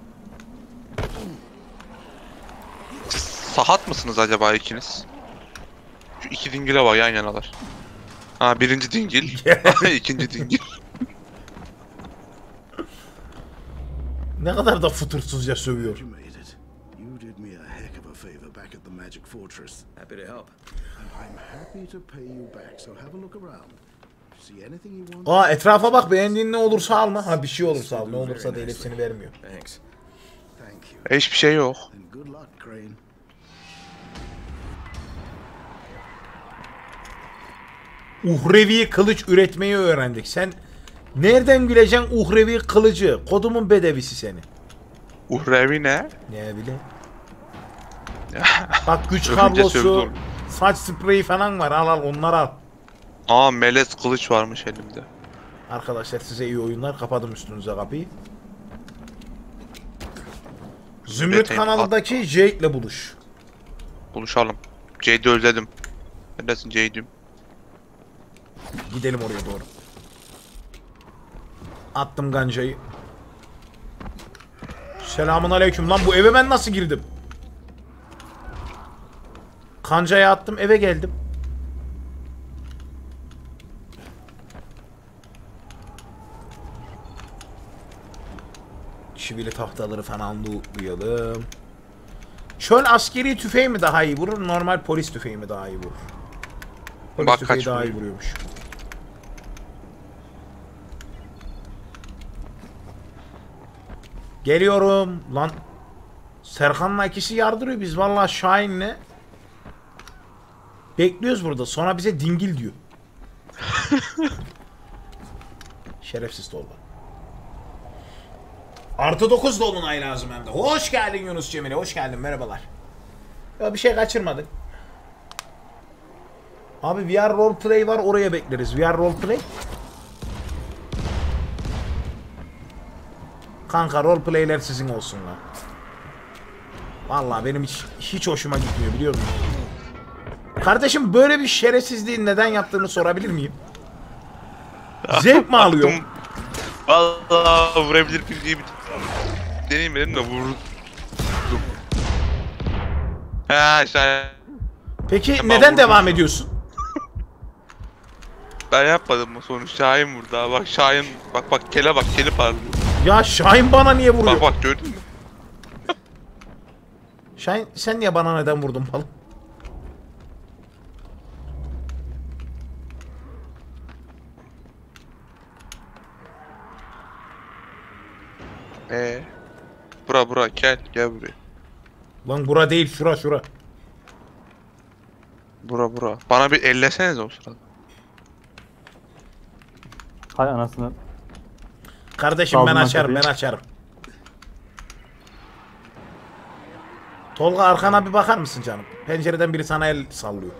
[SPEAKER 1] Sahat mısınız acaba ikiniz? Şu iki dingile bak yan yanalar. Ha birinci dingil. ikinci dingil.
[SPEAKER 2] Ne kadar da futursuzca sövüyor.
[SPEAKER 7] You made it. You did me a heck of a favor back at the Magic Fortress.
[SPEAKER 6] Happy to help.
[SPEAKER 7] And I'm happy to pay you back, so have a look around. See anything you want?
[SPEAKER 2] Aa etrafa bak, beğendiğin ne olursa alma. Ha bir şey olursa al, ne olursa değil, hepsini vermiyor.
[SPEAKER 6] Thanks.
[SPEAKER 7] Thank you.
[SPEAKER 1] Hiçbir şey yok.
[SPEAKER 7] And good luck, Crane.
[SPEAKER 2] Uhrevi kılıç üretmeyi öğrendik. Sen nereden bileceksin uhrevi kılıcı? Kodumun bedevisi seni.
[SPEAKER 1] Uhrevi ne?
[SPEAKER 2] Ne bileyim. Bak güç
[SPEAKER 1] Önce
[SPEAKER 2] kablosu,
[SPEAKER 1] sövdüm.
[SPEAKER 2] saç spreyi falan var. Al al onları al.
[SPEAKER 1] Aa melez kılıç varmış elimde.
[SPEAKER 2] Arkadaşlar size iyi oyunlar. Kapadım üstünüze kapıyı. Zümrüt
[SPEAKER 1] Beteyim,
[SPEAKER 2] kanalındaki Jade'le buluş.
[SPEAKER 1] Buluşalım. Jade'i özledim. Neredesin Jade'im?
[SPEAKER 2] Gidelim oraya doğru. Attım gancayı. Selamun aleyküm. Lan bu eve ben nasıl girdim? Kancayı attım, eve geldim. Çivili tahtaları falan lootlayalım. Çöl askeri tüfeği mi daha iyi vurur, normal polis tüfeği mi daha iyi vurur? Polis
[SPEAKER 1] Bak
[SPEAKER 2] tüfeği
[SPEAKER 1] kaç
[SPEAKER 2] daha iyi
[SPEAKER 1] vuruyor.
[SPEAKER 2] vuruyormuş. Geliyorum lan. Serkan'la ikisi yardırıyor, biz vallahi Şahin'le bekliyoruz burada. Sonra bize dingil diyor. Şerefsiz torba. Artı dokuz dolunay lazım hem de. Hoş geldin Yunus Cemile, hoş geldin, merhabalar. Ya bir şey kaçırmadık. Abi V R roleplay var, oraya bekleriz. V R roleplay. Kanka roleplayler sizin olsun lan. Vallahi benim hiç, hiç hoşuma gitmiyor, biliyor musun? Kardeşim böyle bir şerefsizliğin neden yaptığını sorabilir miyim? Zevk mi alıyor?
[SPEAKER 1] Aklım- Vallahi vurabilir bir diye bir deneyim dedim de vurdum. Ha şey
[SPEAKER 2] Peki
[SPEAKER 1] Ben
[SPEAKER 2] neden
[SPEAKER 1] vurdum.
[SPEAKER 2] devam ediyorsun?
[SPEAKER 1] ben yapmadım mı sonuç Şahin vurdu ha bak Şahin bak bak kele bak keli parlıyor.
[SPEAKER 2] Ya Şahin bana niye vuruyor?
[SPEAKER 1] Bak bak gördün mü?
[SPEAKER 2] Şahin sen niye bana neden vurdun falan?
[SPEAKER 1] Ee, bura bura gel gel buraya.
[SPEAKER 2] Lan bura değil, şura şura.
[SPEAKER 1] Bura bura. Bana bir ellesenize o sırada.
[SPEAKER 4] Hay anasını.
[SPEAKER 2] Kardeşim
[SPEAKER 4] Aldım
[SPEAKER 2] ben
[SPEAKER 4] ben
[SPEAKER 2] açarım, ben
[SPEAKER 4] kapıyı.
[SPEAKER 2] açarım. Tolga arkana bir bakar mısın canım? Pencereden biri sana el sallıyor.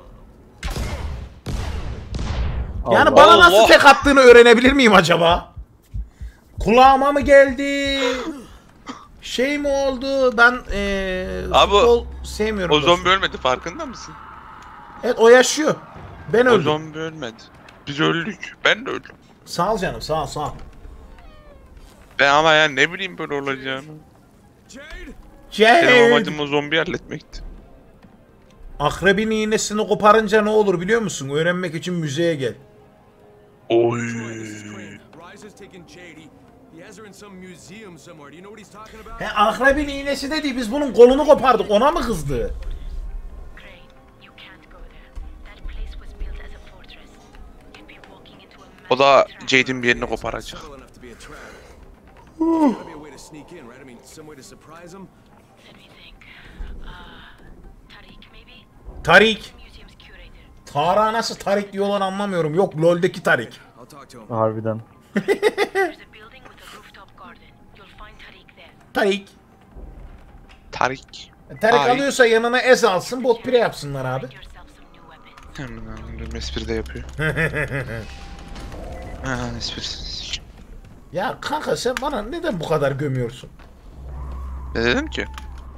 [SPEAKER 2] Yani
[SPEAKER 4] Allah.
[SPEAKER 2] bana nasıl
[SPEAKER 1] Allah.
[SPEAKER 2] tek attığını öğrenebilir miyim acaba? Kulağıma mı geldi? Şey mi oldu? Ben ee,
[SPEAKER 1] Abi,
[SPEAKER 2] futbol sevmiyorum.
[SPEAKER 1] O
[SPEAKER 2] dostum.
[SPEAKER 1] zombi ölmedi farkında mısın?
[SPEAKER 2] Evet o yaşıyor. Ben
[SPEAKER 1] O
[SPEAKER 2] öldüm.
[SPEAKER 1] zombi ölmedi. Biz öldük. Ben de öldüm.
[SPEAKER 2] Sağ ol canım, sağ ol, sağ ol.
[SPEAKER 1] Ben ama ya ne bileyim böyle olacağını.
[SPEAKER 5] Jade!
[SPEAKER 1] Benim
[SPEAKER 2] Jade!
[SPEAKER 1] amacım o zombi halletmekti.
[SPEAKER 2] Akrebin iğnesini koparınca ne olur biliyor musun? Öğrenmek için müzeye gel.
[SPEAKER 1] Oy.
[SPEAKER 5] This is Crane. Rise has taken Jade. He, he has her in some museum somewhere. Do you know what he's talking about?
[SPEAKER 2] He akrebin iğnesi de değil, biz bunun kolunu kopardık, ona mı kızdı?
[SPEAKER 9] Crane, you can't go there. That place was built as a fortress. You'd be walking into a
[SPEAKER 1] O da
[SPEAKER 9] massive trap.
[SPEAKER 1] Jade'in bir yerini koparacak.
[SPEAKER 5] Subtle enough to be a trap. There's gotta be a way to sneak in, right? I mean, some way to surprise him.
[SPEAKER 9] Let me think. Uh, Tariq, maybe?
[SPEAKER 2] Tarik.
[SPEAKER 9] Museum's curator.
[SPEAKER 2] Tarık'a nasıl Tarik diyorlar anlamıyorum. Yok LoL'deki Tarik.
[SPEAKER 5] I'll talk to him.
[SPEAKER 4] Harbiden.
[SPEAKER 9] There's a building with a rooftop garden. You'll find Tariq there.
[SPEAKER 2] Tarik.
[SPEAKER 1] Tarik.
[SPEAKER 2] Tarik
[SPEAKER 1] Ay.
[SPEAKER 2] alıyorsa yanına Ez alsın, bot pire yapsınlar abi.
[SPEAKER 9] Find yourself some new weapons.
[SPEAKER 1] Hemen espri de yapıyor. Ha, esprisiz.
[SPEAKER 2] Ya kanka sen bana neden bu kadar gömüyorsun?
[SPEAKER 1] Ne dedim ki?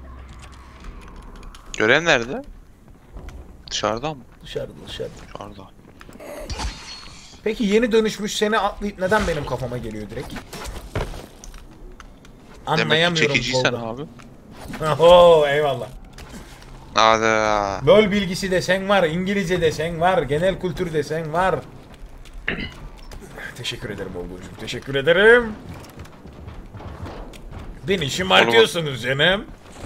[SPEAKER 1] Görev nerede? Dışarıda mı?
[SPEAKER 2] Dışarıda dışarıda.
[SPEAKER 1] Dışarıda.
[SPEAKER 2] Peki yeni dönüşmüş seni atlayıp neden benim kafama geliyor direkt?
[SPEAKER 1] Demek ki
[SPEAKER 2] Anlayamıyorum
[SPEAKER 1] çekiciysen
[SPEAKER 2] Tolga.
[SPEAKER 1] abi.
[SPEAKER 2] Oho eyvallah.
[SPEAKER 1] Hadi.
[SPEAKER 2] Böl bilgisi desen var, İngilizce desen var, genel kültür desen var. Teşekkür ederim Olgucuğum, teşekkür ederim. Beni şımartıyorsunuz canım.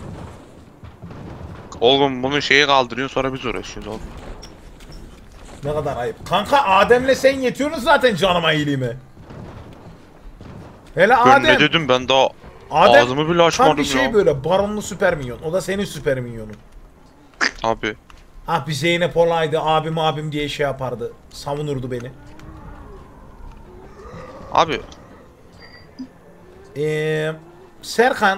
[SPEAKER 1] Oğlum bunu şeyi kaldırıyor sonra biz uğraşıyoruz oğlum.
[SPEAKER 2] Ne kadar ayıp. Kanka Adem'le sen yetiyorsunuz zaten canıma iyiliğime. Hele
[SPEAKER 1] Ben
[SPEAKER 2] Adem.
[SPEAKER 1] ne dedim ben daha
[SPEAKER 2] Adem
[SPEAKER 1] ağzımı bile
[SPEAKER 2] tam
[SPEAKER 1] açmadım
[SPEAKER 2] bir şey
[SPEAKER 1] ya.
[SPEAKER 2] böyle baronlu süper minyon. O da senin süper minyonun.
[SPEAKER 1] Abi.
[SPEAKER 2] Ah bir Zeynep olaydı abim abim diye şey yapardı. Savunurdu beni.
[SPEAKER 1] Abi.
[SPEAKER 2] Ee, Serkan.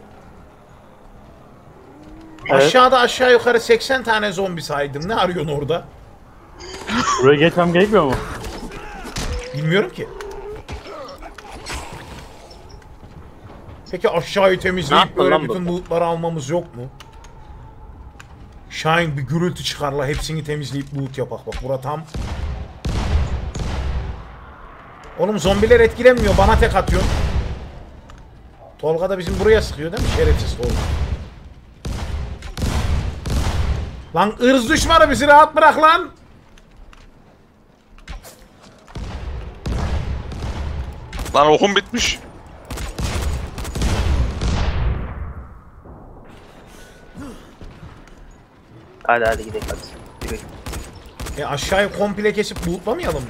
[SPEAKER 4] Evet.
[SPEAKER 2] Aşağıda aşağı yukarı seksen tane zombi saydım. Ne arıyorsun orada?
[SPEAKER 4] Buraya geçmem gerekmiyor mu?
[SPEAKER 2] Bilmiyorum ki. Peki aşağıyı
[SPEAKER 3] Ne
[SPEAKER 2] temizleyip
[SPEAKER 3] yaptın
[SPEAKER 2] böyle
[SPEAKER 3] lan
[SPEAKER 2] bütün
[SPEAKER 3] bu?
[SPEAKER 2] lootları almamız yok mu? Şahin bir gürültü çıkarla hepsini temizleyip loot yapak bak bura tam. Oğlum zombiler etkilenmiyor bana tek atıyor. Tolga da bizim buraya sıkıyor değil mi? Şerefsiz Tolga. Lan ırz düşmanı bizi rahat bırak lan.
[SPEAKER 1] Lan okum bitmiş.
[SPEAKER 3] Hadi hadi gidelim hadi. Yürü.
[SPEAKER 2] E aşağıyı komple kesip lootlamayalım mı?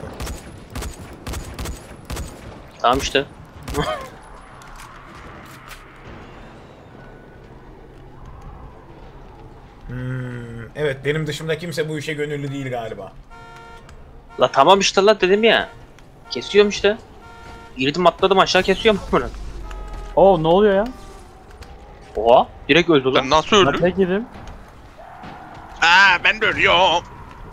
[SPEAKER 3] Tamam işte.
[SPEAKER 2] Hmm, evet benim dışımda kimse bu işe gönüllü değil galiba.
[SPEAKER 3] La tamam işte la dedim ya. Kesiyorum işte. Girdim atladım aşağı kesiyorum bunu.
[SPEAKER 4] Oo ne oluyor ya?
[SPEAKER 3] Oha direkt öldü lan.
[SPEAKER 1] Ben nasıl
[SPEAKER 4] Ben
[SPEAKER 1] öldüm?
[SPEAKER 4] tek yedim.
[SPEAKER 1] Aa ben de ölüyorum.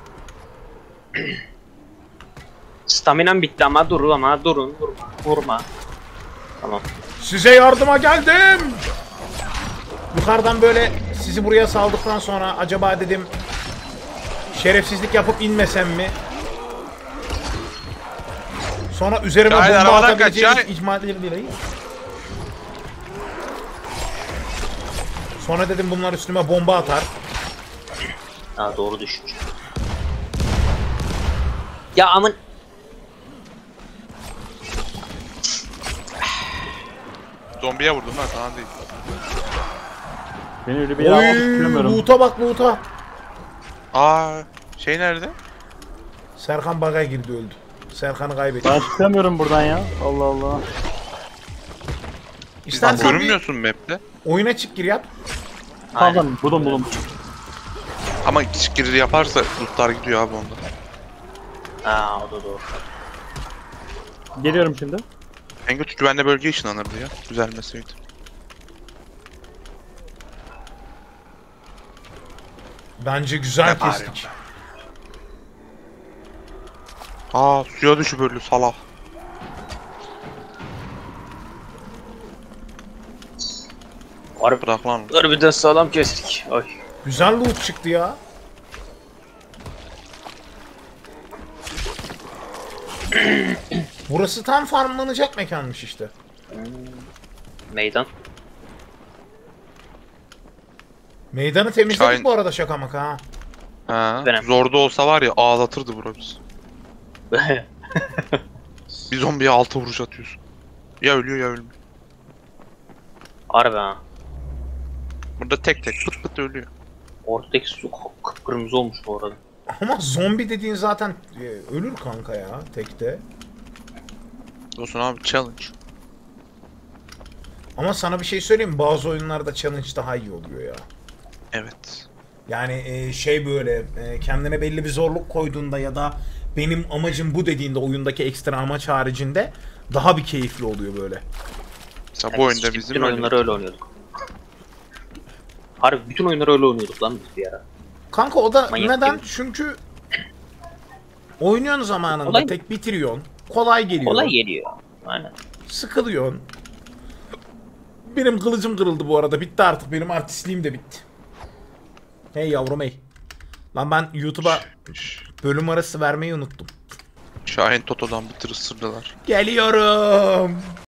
[SPEAKER 3] Staminam bitti ama dur ama durun vurma vurma. Tamam.
[SPEAKER 2] Size yardıma geldim. Yukarıdan böyle sizi buraya saldıktan sonra acaba dedim şerefsizlik yapıp inmesem mi? Sonra üzerime
[SPEAKER 1] Çay,
[SPEAKER 2] bomba
[SPEAKER 1] arabadan kaç,
[SPEAKER 2] atabileceğiniz
[SPEAKER 1] çay.
[SPEAKER 2] icma edilebilir. Sonra dedim bunlar üstüme bomba atar.
[SPEAKER 3] Ha doğru düşmüş. Ya amın.
[SPEAKER 1] Zombiye vurdum lan sana değil.
[SPEAKER 4] Beni öyle bir yere almak
[SPEAKER 2] Oy,
[SPEAKER 4] istemiyorum.
[SPEAKER 2] loot'a bak loot'a.
[SPEAKER 1] Aa şey nerede?
[SPEAKER 2] Serkan baga girdi öldü. Serkan'ı kaybettik.
[SPEAKER 4] Ben çıkamıyorum buradan ya. Allah Allah.
[SPEAKER 2] İstersen bir
[SPEAKER 1] Görünmüyorsun map'te.
[SPEAKER 2] oyuna çık gir yap.
[SPEAKER 3] Aynen.
[SPEAKER 4] Tamam buldum buldum.
[SPEAKER 1] Ama küçük giri yaparsa lootlar gidiyor abi onda.
[SPEAKER 3] Ha o da doğru.
[SPEAKER 4] Geliyorum şimdi.
[SPEAKER 1] En kötü güvenli bölge ışınlanırdı ya. Düzelmeseydi.
[SPEAKER 2] Bence güzel
[SPEAKER 1] Ne
[SPEAKER 2] kestik.
[SPEAKER 1] Aa suya düşü böyle salak.
[SPEAKER 3] Harbi.
[SPEAKER 1] Bırak lan.
[SPEAKER 3] Harbiden sağlam kestik. Ay.
[SPEAKER 2] Güzel loot çıktı ya. Burası tam farmlanacak mekanmış işte.
[SPEAKER 3] Meydan.
[SPEAKER 2] Meydanı temizledik
[SPEAKER 1] Şahin-
[SPEAKER 2] bu arada şaka maka ha.
[SPEAKER 1] Ha,
[SPEAKER 3] Benim.
[SPEAKER 1] zorda olsa var ya ağlatırdı burası. Bir zombiye altı vuruş atıyorsun. Ya ölüyor ya ölmüyor.
[SPEAKER 3] Harbi ha.
[SPEAKER 1] Burada tek tek pıt pıt ölüyor.
[SPEAKER 3] Ortadaki su kıpkırmızı olmuş bu arada.
[SPEAKER 2] Ama zombi dediğin zaten e, ölür kanka ya tekte.
[SPEAKER 1] Olsun abi challenge.
[SPEAKER 2] Ama sana bir şey söyleyeyim mi? Bazı oyunlarda challenge daha iyi oluyor ya.
[SPEAKER 1] Evet.
[SPEAKER 2] Yani e, şey böyle e, kendine belli bir zorluk koyduğunda ya da benim amacım bu dediğinde oyundaki ekstra amaç haricinde daha bir keyifli oluyor böyle.
[SPEAKER 1] Mesela
[SPEAKER 3] Yani
[SPEAKER 1] bu oyunda
[SPEAKER 3] bütün
[SPEAKER 1] bizim
[SPEAKER 3] oyunları
[SPEAKER 1] öyle.
[SPEAKER 3] öyle oynuyorduk. Harbi bütün oyunları öyle oynuyorduk lan biz bir ara.
[SPEAKER 2] Kanka o da
[SPEAKER 3] Manyak
[SPEAKER 2] neden?
[SPEAKER 3] gibi.
[SPEAKER 2] Çünkü oynuyorsun zamanında
[SPEAKER 3] Olay mı?
[SPEAKER 2] tek bitiriyorsun. kolay geliyor.
[SPEAKER 3] Kolay geliyor. Aynen.
[SPEAKER 2] Sıkılıyorsun. Benim kılıcım kırıldı bu arada. Bitti artık. Benim artistliğim de bitti. Hey yavrum hey. Lan ben YouTube'a bölüm arası vermeyi unuttum.
[SPEAKER 1] Şahin Toto'dan bir tır ısırdılar.
[SPEAKER 2] Geliyorum.